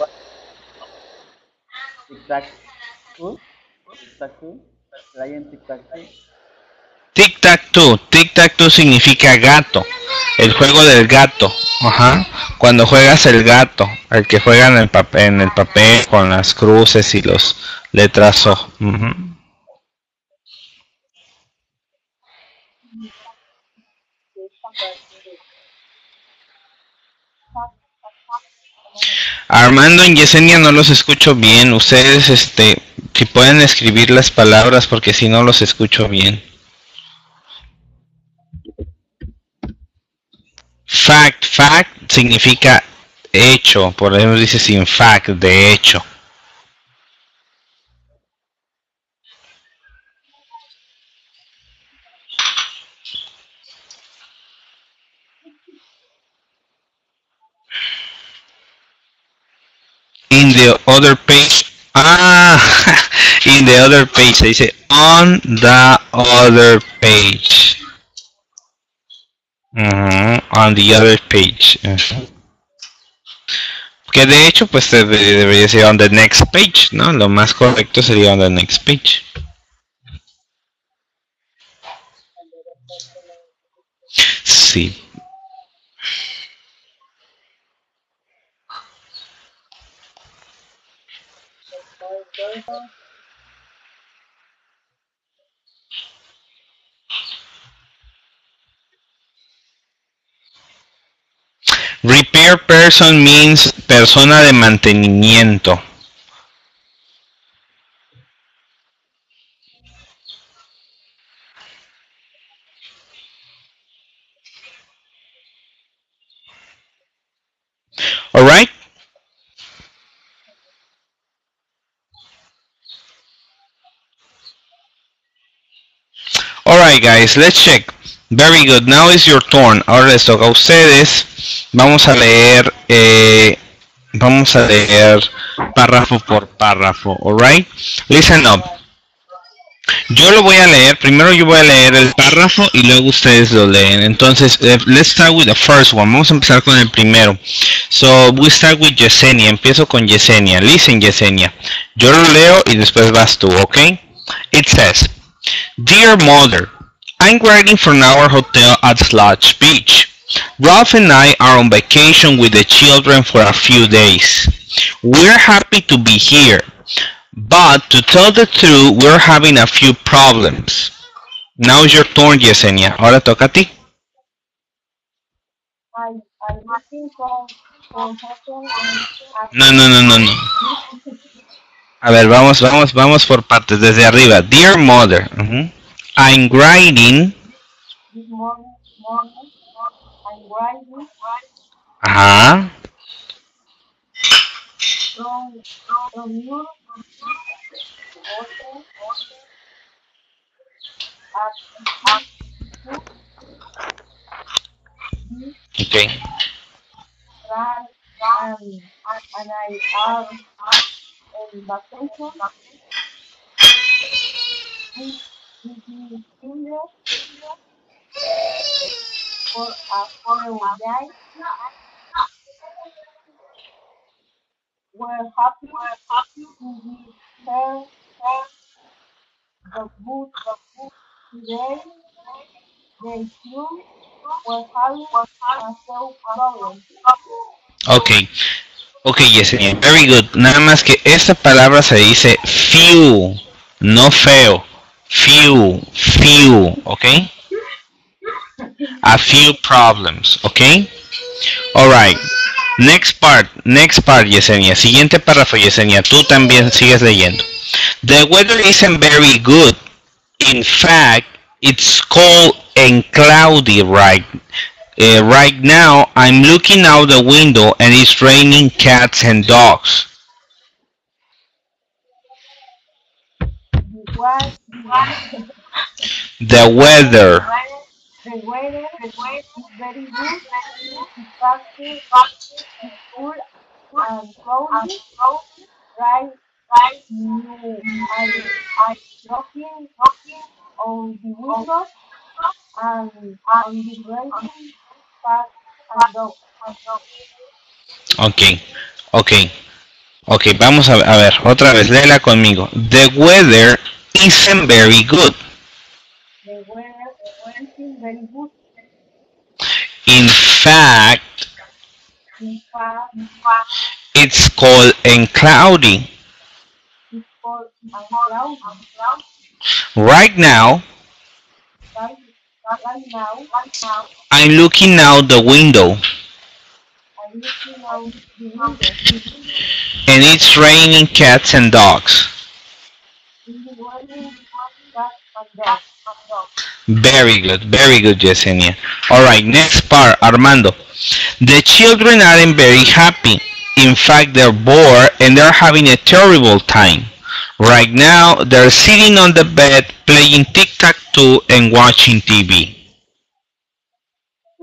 tic-tac-toe? Tic-tac-toe? Playing tic-tac-toe? Tic-tac-toe. Tic-tac-toe significa gato. El juego del gato. Ajá. Cuando juegas el gato. El que juega en el papel, en el papel con las cruces y los letras O. Ujú. Armando y Yesenia no los escucho bien. Ustedes, este, si pueden escribir las palabras porque si no los escucho bien. Fact, fact significa hecho. Por ejemplo dice sin fact, de hecho. in the other page. Ah, in the other page. Se dice on the other page. Ujú, on the other page. Ujú. Que de hecho, pues debe- debería ser on the next page, ¿no? Lo más correcto sería on the next page. Sí. Repair person means persona de mantenimiento. Alright? Alright guys, let's check. Very good, now is your turn. Ahora les toca a ustedes. Vamos a leer, eh, vamos a leer párrafo por párrafo. Alright? Listen up. Yo lo voy a leer, primero yo voy a leer el párrafo y luego ustedes lo leen. Entonces, eh, let's start with the first one. Vamos a empezar con el primero. So, we start with Yesenia. Empiezo con Yesenia. Listen, Yesenia. Yo lo leo y después vas tú, ¿ok? It says, Dear Mother, I'm waiting from our hotel at Sludge Beach. Ralph and I are on vacation with the children for a few days. We're happy to be here. But to tell the truth, we're having a few problems. Now is your turn, Yesenia. Ahora toca a ti. I, I'm looking for, for hotel and No, no, no, no, no. A ver, vamos, vamos, vamos por partes. Desde arriba. Dear Mother. Ujú. I'm writing. this morning, morning, I'm riding Ajá. from, from Europe hotel at Okay. right and, and I are on vacation with, with my children for a few days. We're happy to be here. The book today, they too were having a few problems. Okay. Ok, Yesenia. Very good. Nada más que esta palabra se dice few, no feo. Few, few, ok? A few problems, ok? Alright. Next part, next part, Yesenia. Siguiente párrafo, Yesenia. Tú también sigues leyendo. The weather isn't very good. In fact, it's cold and cloudy right uh, right now. I'm looking out the window and it's raining cats and dogs. The weather, The weather. the weather is very good. In fact, it's cool and cloudy. Right now, I'm looking on the window and on the raining cats and dogs. Ok, ok, ok. Vamos a, a ver, otra vez, léela conmigo. The weather isn't very good. The weather isn't very good. In fact, In fact, it's cold and cloudy. it's cold and cloudy. Right now, Right, right now, I'm looking out the window I'm looking out the window. and it's raining cats and dogs. In the raining cats and dogs. Very good, very good, Yesenia. Alright, next part, Armando. The children aren't very happy. In fact, they're bored and they're having a terrible time. Right now, they're sitting on the bed playing tic-tac-toe and watching T V.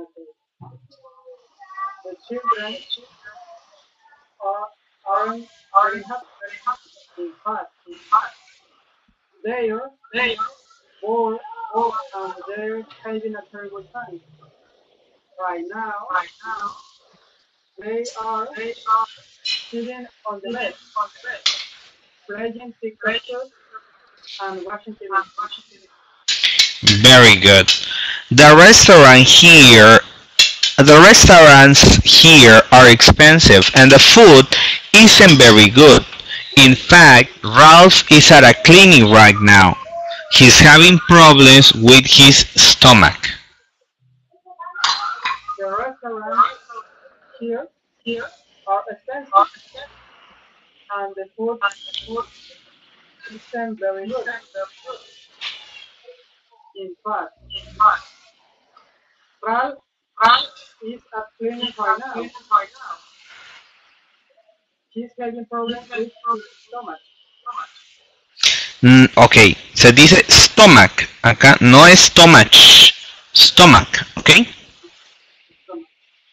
The children are, aren't very happy. In fact, they are bored and they're having a terrible time. Right now, they are sitting on the bed, playing TikTok and watching T V. Very good. The restaurant here, the restaurants here are expensive and the food isn't very good. In fact, Ralph is at a clinic right now. He's having problems with his stomach. The restaurants here are expensive and the food isn't very good. In fact, Ralph is at clinic right now. He's having problems with his stomach. Mm, ok, se dice stomach. Acá no es stomach. Stomach, ok? Stomach.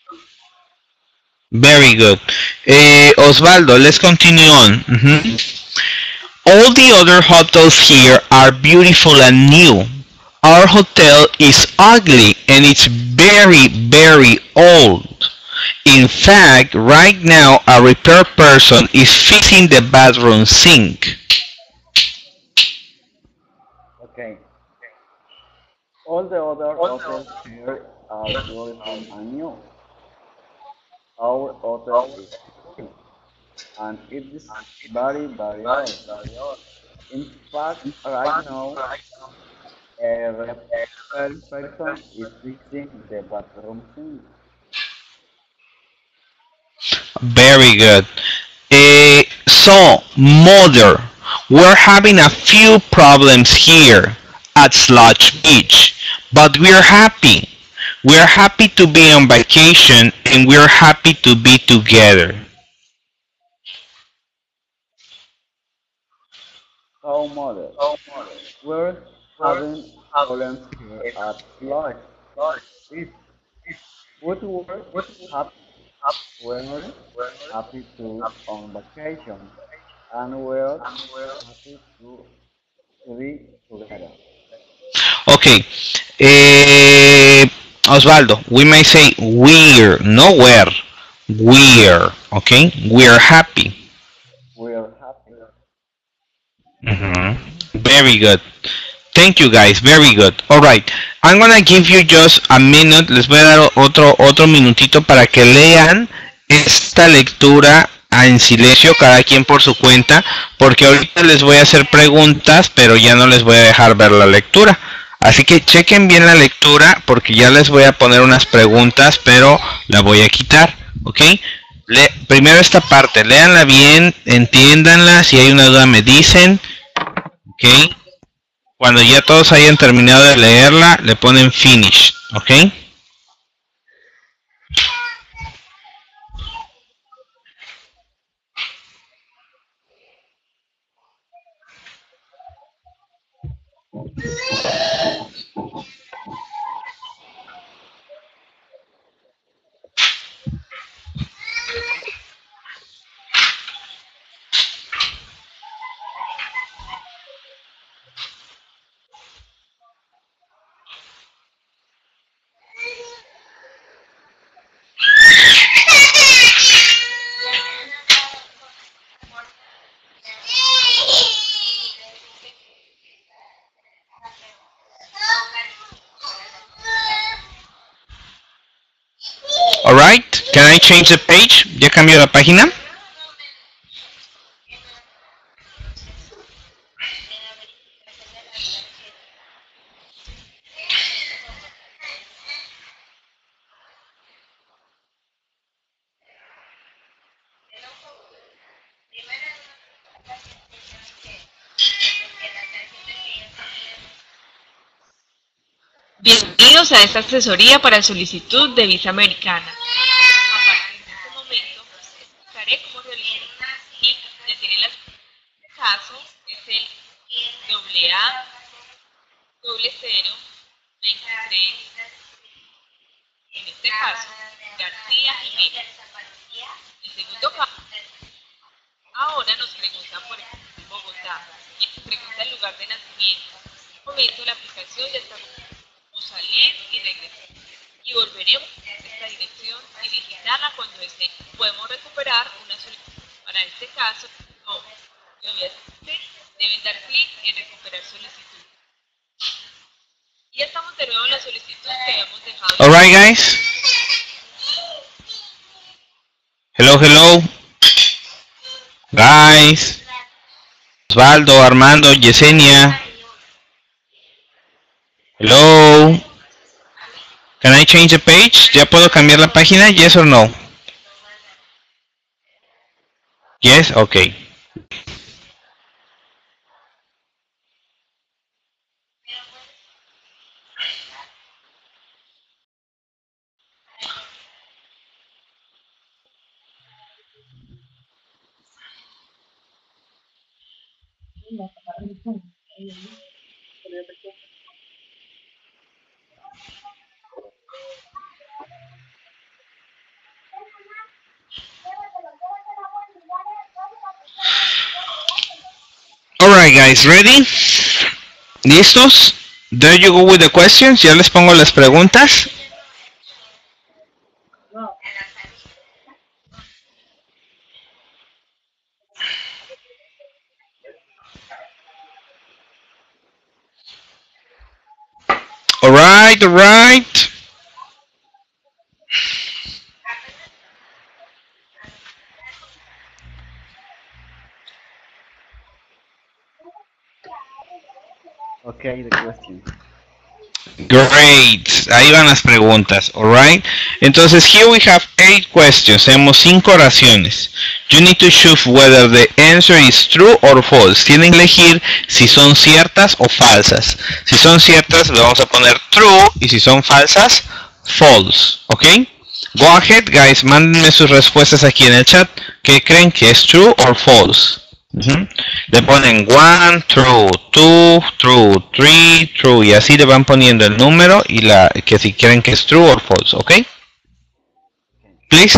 Very good. Eh, Osvaldo, let's continue on. Mhm. All the other hotels here are beautiful and new. Our hotel is ugly and it's very, very old. In fact, right now a repair person is fixing the bathroom sink. Okay. All the other hotels here are beautiful and new. Our hotel is ugly and it is very, very old. In fact, right now, a repair person is fixing the bathroom sink. Very good. Eh, so, mother, we're having a few problems here at Sludge Beach, but we're happy. We're happy to be on vacation and we're happy to be together. So, mother, we're having problems here at Lodge. It would work happy, we're happy to on vacation and we're happy to, to be together. Okay. Eh, Osvaldo, we may say we're, no where. We're, okay? We're happy. We're happy. Mhm. Very good. Thank you guys, very good. Alright, I'm gonna give you just a minute, les voy a dar otro, otro minutito para que lean esta lectura en silencio, cada quien por su cuenta, porque ahorita les voy a hacer preguntas, pero ya no les voy a dejar ver la lectura. Así que chequen bien la lectura, porque ya les voy a poner unas preguntas, pero la voy a quitar, ¿ok? Le, primero esta parte, léanla bien, entiéndanla, si hay una duda me dicen, ¿ok? Cuando ya todos hayan terminado de leerla, le ponen finish, ¿ok? Alright, can I change the page? ¿Ya cambió la página? Bienvenidos a esta asesoría para solicitud de visa americana. A partir de este momento, explicaré cómo realizar y ya tiene las este caso es el doble A doble cero veintitrés. En este caso, García Jiménez. El segundo caso Ahora nos preguntan por ejemplo Bogotá y nos pregunta el lugar de nacimiento. En un momento la aplicación ya está. Vamos a salir y regresar. Y volveremos a esta dirección y digitarla cuando esté. Podemos recuperar una solicitud. Para este caso, no. Y obviamente deben dar clic en recuperar solicitud. Y ya estamos de nuevo en la solicitud que habíamos dejado. Alright, guys. Hello, hello. Guys. Osvaldo, Armando, Yesenia. Hello. Can I change the page? ¿Ya puedo cambiar la página? Yes or no? Yes, okay. Alright, guys, ready? ¿Listos? There you go with the questions. Ya les pongo las preguntas. Alright, alright. Okay, the question. Great. Ahí van las preguntas, alright. Entonces, here we have eight questions. Tenemos cinco oraciones. You need to choose whether the answer is true or false. Tienen que elegir si son ciertas o falsas. Si son ciertas, le vamos a poner true. Y si son falsas, false. ¿Ok? Go ahead, guys. Mándenme sus respuestas aquí en el chat. ¿Qué creen que es true or false? Uh-huh. Le ponen one, true, two, true, three, true y así le van poniendo el número y la que si quieren que es true or false, ¿ok? Please.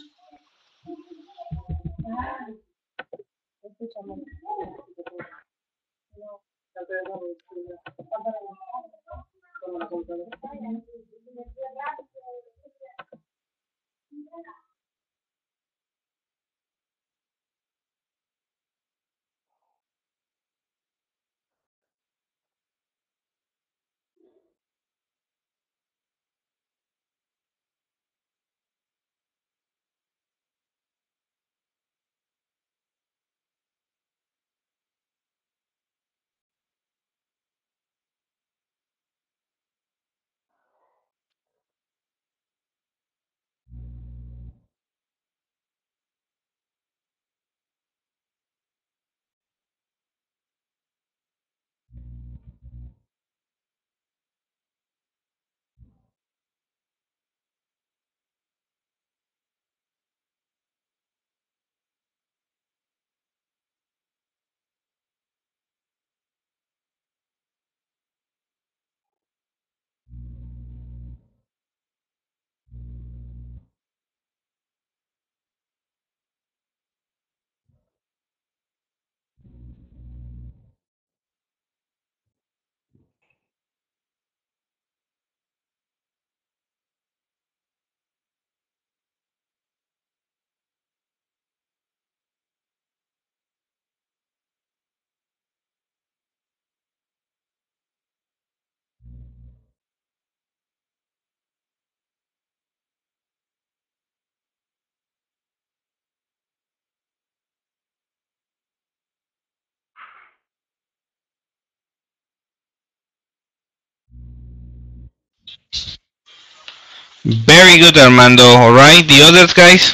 Very good, Armando. Alright, the others, guys.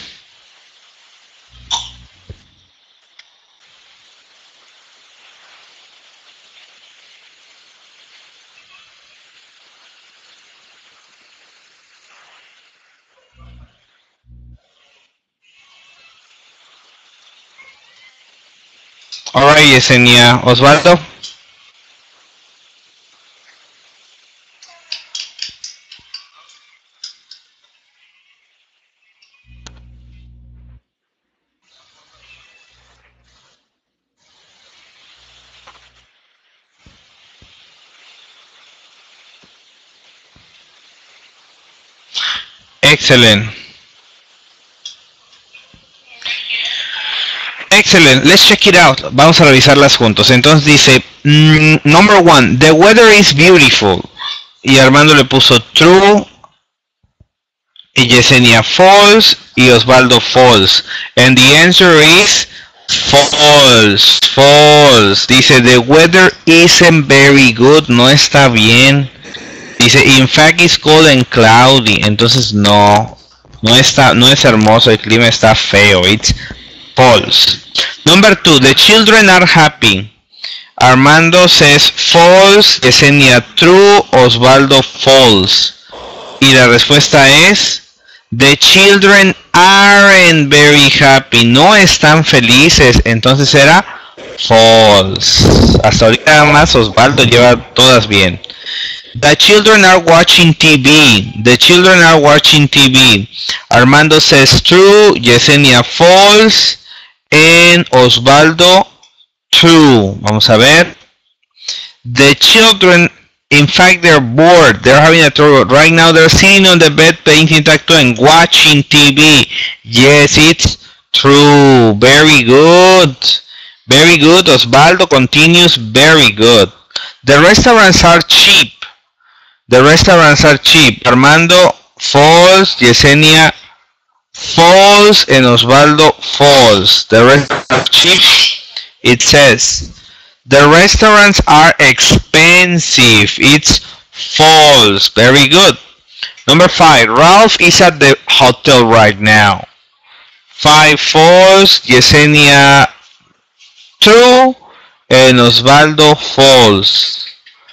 Alright, Yesenia. Osvaldo. Excellent. Excellent. Let's check it out. Vamos a revisarlas juntos. Entonces dice, mm, number one, the weather is beautiful. Y Armando le puso true. Y Yesenia false. Y Osvaldo false. And the answer is false. False. Dice, the weather isn't very good. No está bien. Dice, in fact it's cold and cloudy. Entonces no. No está, no es hermoso. El clima está feo. It's false. Number two, the children are happy. Armando says false, Yesenia true, Osvaldo false. Y la respuesta es, the children aren't very happy. No están felices. Entonces será false. Hasta ahorita nada más Osvaldo lleva todas bien. The children are watching T V. The children are watching T V. Armando says true, Yesenia false. En Osvaldo, true. Vamos a ver. The children, in fact, they're bored. They're having a trouble. Right now, they're sitting on the bed playing tic-tac-toe and watching T V. Yes, it's true. Very good. Very good. Osvaldo continues. Very good. The restaurants are cheap. The restaurants are cheap. Armando, false. Yesenia, false, and Osvaldo false. The restaurants are cheap. It says the restaurants are expensive. It's false. Very good. Number five, Ralph is at the hotel right now. Five false, Yesenia true, and Osvaldo false.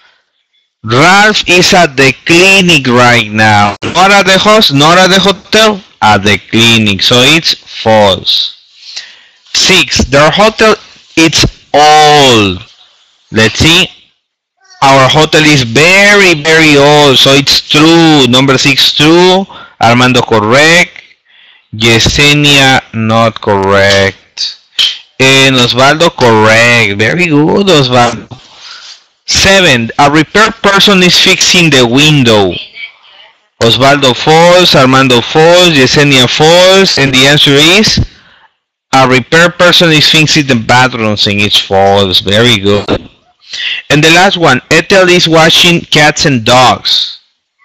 Ralph is at the clinic right now. Not at the house, not at the hotel. At the clinic, so it's false. Six, their hotel, it's old. Let's see. Our hotel is very, very old, so it's true. Number six, true. Armando, correct. Yesenia, not correct. And Osvaldo, correct. Very good, Osvaldo. Seven, a repair person is fixing the window. Osvaldo false, Armando false, Yesenia false, and the answer is a repair person is fixing the bathroom sink. It's false. Very good. And the last one, Ethel is watching cats and dogs.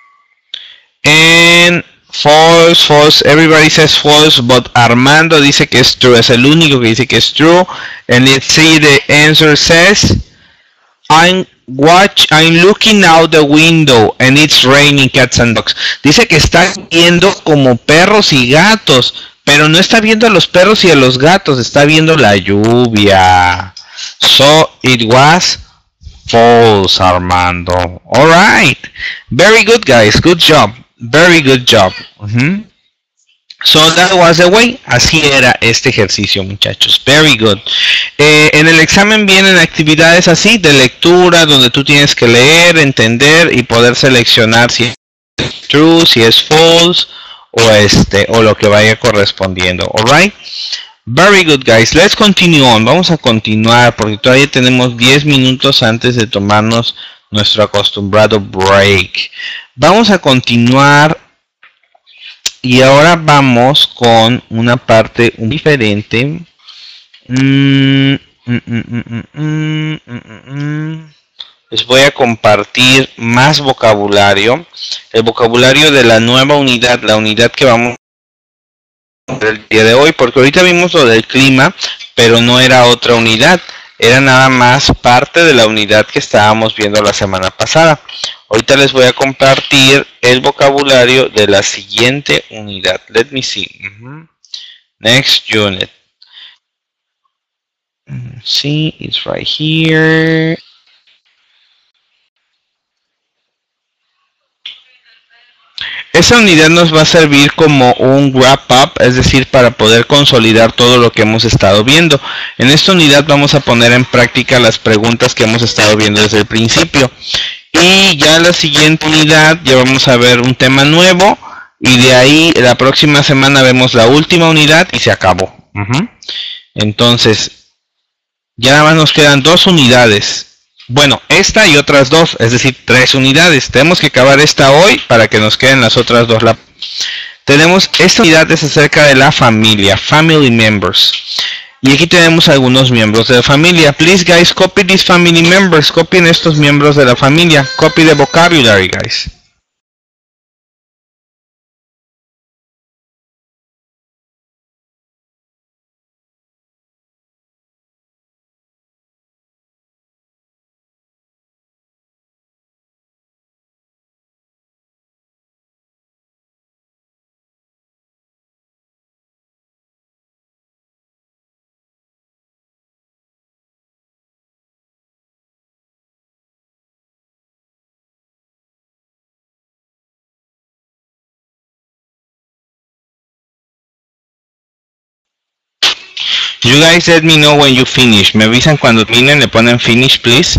And false, false. Everybody says false, but Armando dice que es true. Es el único que dice que es true. And let's see, the answer says, I'm Watch, I'm looking out the window and it's raining cats and dogs. Dice que está viendo como perros y gatos, pero no está viendo a los perros y a los gatos, está viendo la lluvia. So it was false, Armando. Alright. Very good, guys. Good job. Very good job. Uh-huh. So that was the way. Así era este ejercicio, muchachos. Very good. Eh, en el examen vienen actividades así de lectura, donde tú tienes que leer, entender y poder seleccionar si es true, si es false o este o lo que vaya correspondiendo. Alright. Very good, guys. Let's continue on. Vamos a continuar porque todavía tenemos diez minutos antes de tomarnos nuestro acostumbrado break. Vamos a continuar. Y ahora vamos con una parte diferente. Mm, mm, mm, mm, mm, mm, mm. Les voy a compartir más vocabulario. El vocabulario de la nueva unidad, la unidad que vamos a ver el día de hoy. Porque ahorita vimos lo del clima, pero no era otra unidad. Era nada más parte de la unidad que estábamos viendo la semana pasada. Ahorita les voy a compartir el vocabulario de la siguiente unidad. Let me see. Mm-hmm. Next unit. See, it's right here. Esa unidad nos va a servir como un wrap up, es decir, para poder consolidar todo lo que hemos estado viendo. En esta unidad vamos a poner en práctica las preguntas que hemos estado viendo desde el principio. Y ya la siguiente unidad ya vamos a ver un tema nuevo. Y de ahí la próxima semana vemos la última unidad y se acabó. Uh-huh. Entonces, ya nada más nos quedan dos unidades. Bueno, esta y otras dos, es decir, tres unidades. Tenemos que acabar esta hoy para que nos queden las otras dos. La, Tenemos, esta unidad es acerca de la familia, family members. Y aquí tenemos algunos miembros de la familia. Please guys, copy these family members. Copien estos miembros de la familia. Copy the vocabulary, guys. You guys let me know when you finish. Me avisan cuando terminen, le ponen finish, please.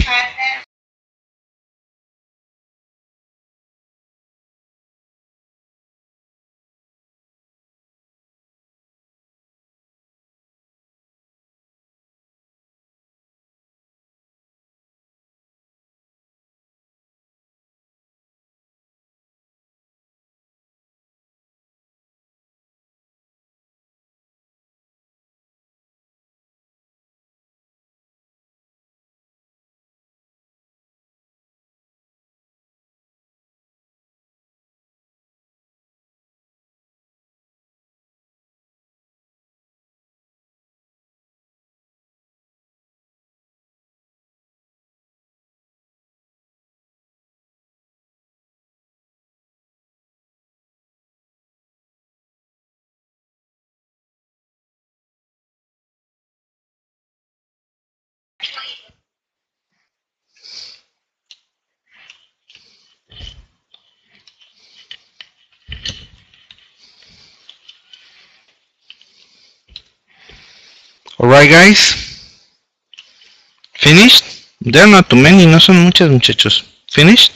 Alright guys, finished? There are not too many, no son muchas muchachos. Finished?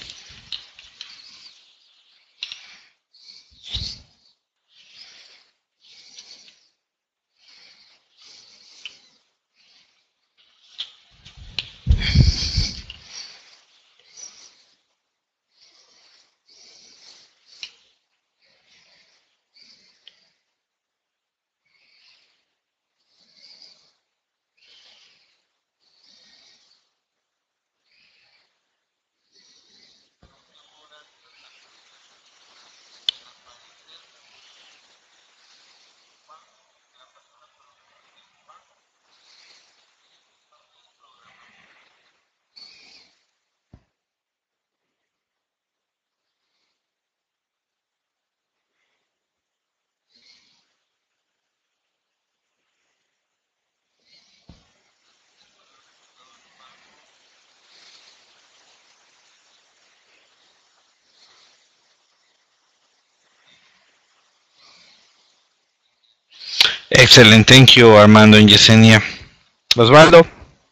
Excellent, thank you Armando and Yesenia. Osvaldo.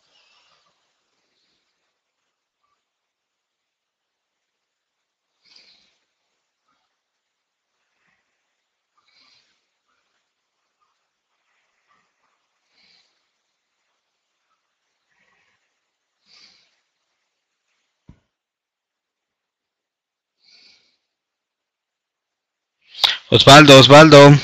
Osvaldo, Osvaldo.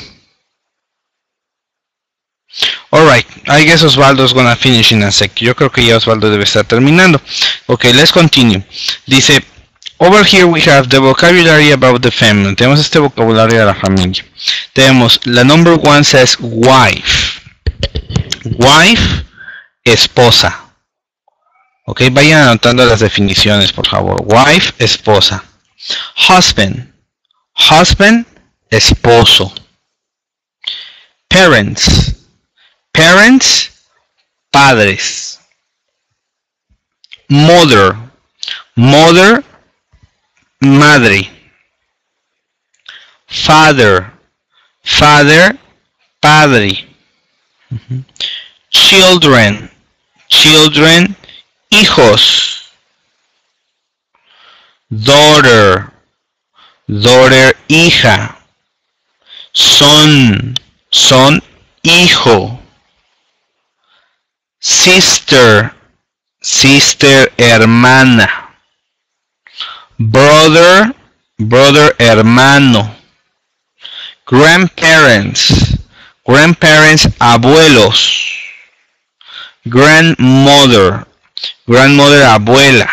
Alright, I guess Osvaldo is gonna finish in a sec. Yo creo que ya Osvaldo debe estar terminando. Okay, let's continue. Dice, over here we have the vocabulary about the family. Tenemos este vocabulario de la familia. Tenemos, la number one says wife. Wife, esposa. Ok, vayan anotando las definiciones, por favor. Wife, esposa. Husband. Husband, esposo. Parents. Parents, padres. Mother. Mother, madre. Father. Father, padre. Uh-huh. Children. Children, hijos. Daughter. Daughter, hija. Son. Son, hijo. Sister. Sister, hermana. Brother. Brother, hermano. grandparents, grandparents, abuelos, grandmother, grandmother, abuela,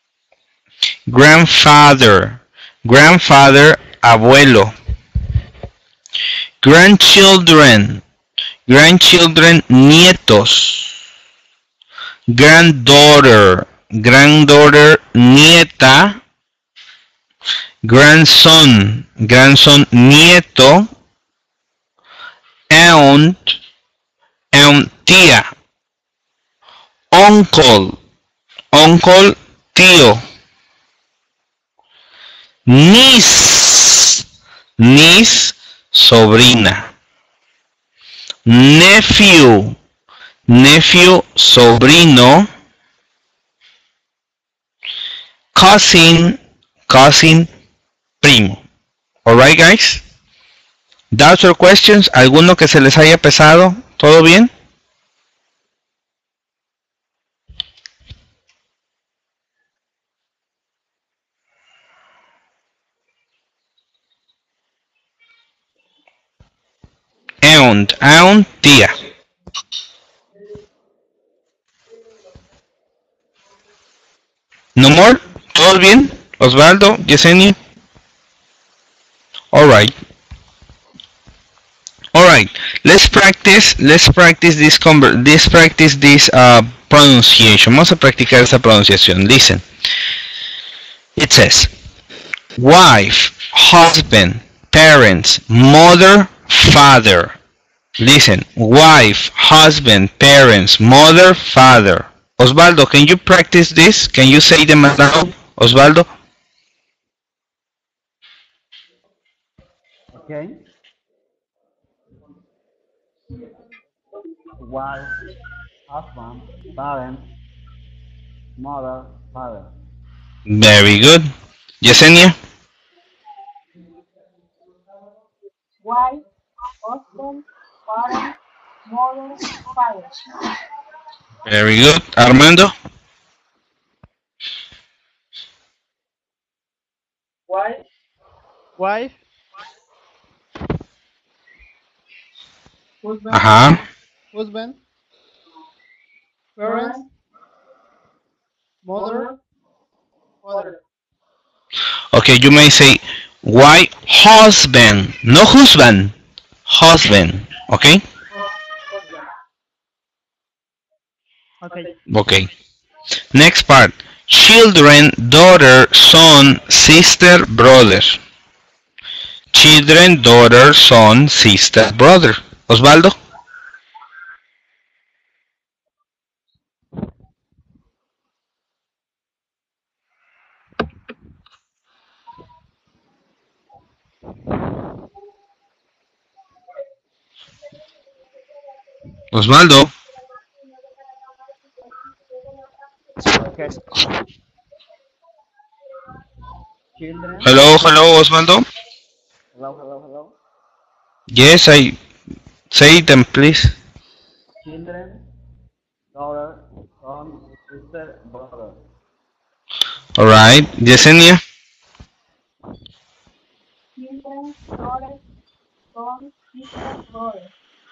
grandfather, grandfather, abuelo, grandchildren, grandchildren, nietos, granddaughter, granddaughter, nieta, grandson, grandson, nieto, aunt, aunt, tía, uncle, uncle, tío, niece, niece, sobrina, nephew, nephew, sobrino, cousin, cousin, primo. Alright, guys? Doubts or questions? ¿Alguno que se les haya pesado? ¿Todo bien? Aunt, aunt, tía. No more? ¿Todo bien? Osvaldo, Yesenia? Alright. Alright. Let's practice, let's practice this conver this practice this uh, pronunciation. Vamos a practicar esta pronunciación. Listen. It says wife, husband, parents, mother, father. Listen, wife, husband, parents, mother, father. Osvaldo, can you practice this? Can you say them aloud? Osvaldo? Okay. Wife, husband, parents, mother, father. Very good. Yesenia? Wife, husband, parents, mother, father. Very good. Armando? Wife, Wife, husband, Ajá. husband, parents, parents, mother, father. Okay, you may say why husband, no husband, husband. Okay? Husband. okay, Okay. Next part. Children, daughter, son, sister, brother. Children, daughter, son, sister, brother. Osvaldo? Osvaldo? Okay. Children. Hello, hello, Osvaldo? Hello, hello, hello. Yes, I say them, please. Children, daughter, son, sister, brother. Alright. Yesenia? Children, daughter, son, sister, brother.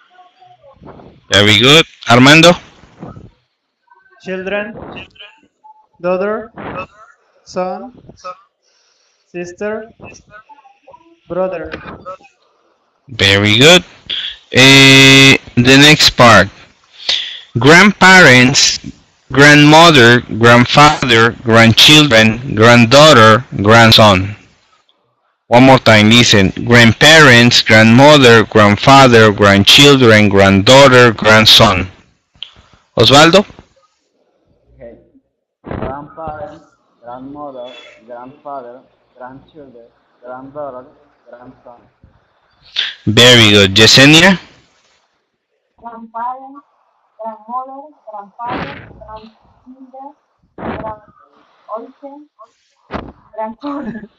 Very good. Armando? children, daughter, son, sister, brother. Very good. Uh, the next part. Grandparents, grandmother, grandfather, grandchildren, granddaughter, grandson. One more time, listen. Grandparents, grandmother, grandfather, grandchildren, granddaughter, grandson. Osvaldo? Okay. Grandparents, grandmother, grandfather, grandchildren, granddaughter, grandson. Very good. Yesenia? Grandparents, grandmother, grandfather, grandchildren, grandchildren, grandchildren.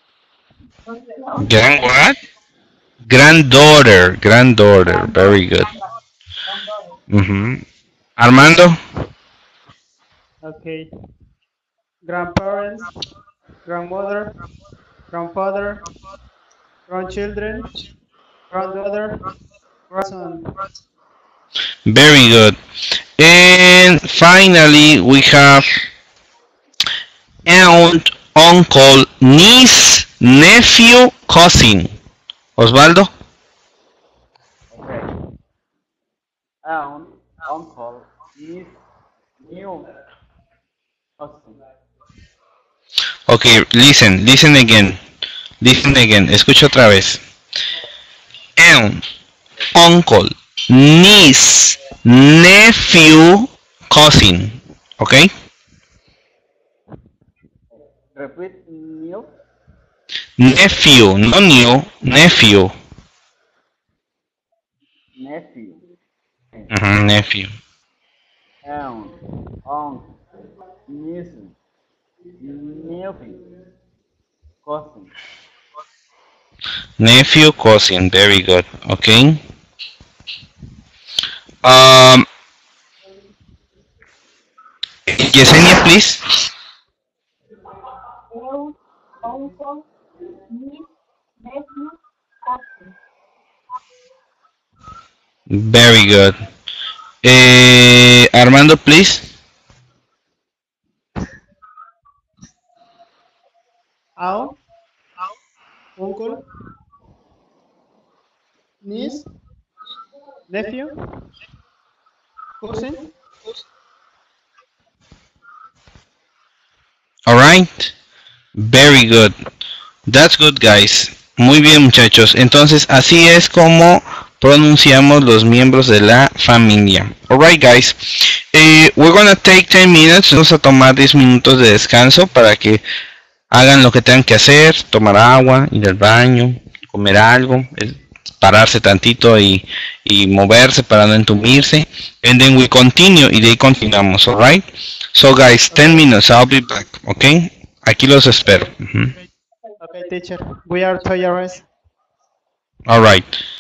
Grand what? Granddaughter. Granddaughter. Very good. Mm-hmm. Armando? Okay, grandparents, grandmother, grandfather, grandchildren, granddaughter, grandson. Very good. And finally, we have aunt, uncle, niece, nephew, cousin. Osvaldo? Okay. Aunt, uncle, niece, new cousin. Okay, listen, listen again. Listen again. Escucha otra vez. Aunt, uncle, niece, nephew, cousin. Okay? Repeat new. Nephew, no new, nephew. Nephew. Uh-huh, nephew. Aunt, uncle, niece, nephew, cousin. Nephew, cousin. Very good. Okay. Um, Yesenia, please. Aunt, uncle, niece, nephew, cousin. Very good. Eh, Armando, please. Aunt, uncle, niece, nephew, cousin. Alright. Very good. That's good, guys. Muy bien, muchachos. Entonces, así es como pronunciamos los miembros de la familia. Alright, guys. Eh, we're gonna take ten minutes. Vamos a tomar diez minutos de descanso para que hagan lo que tengan que hacer. Tomar agua, ir al baño, comer algo, pararse tantito y, y moverse para no entumirse. And then we continue y de ahí continuamos. Alright. So, guys, ten minutes. I'll be back. Okay. Aquí los espero. Uh-huh. Okay, teacher. We are tired. All right.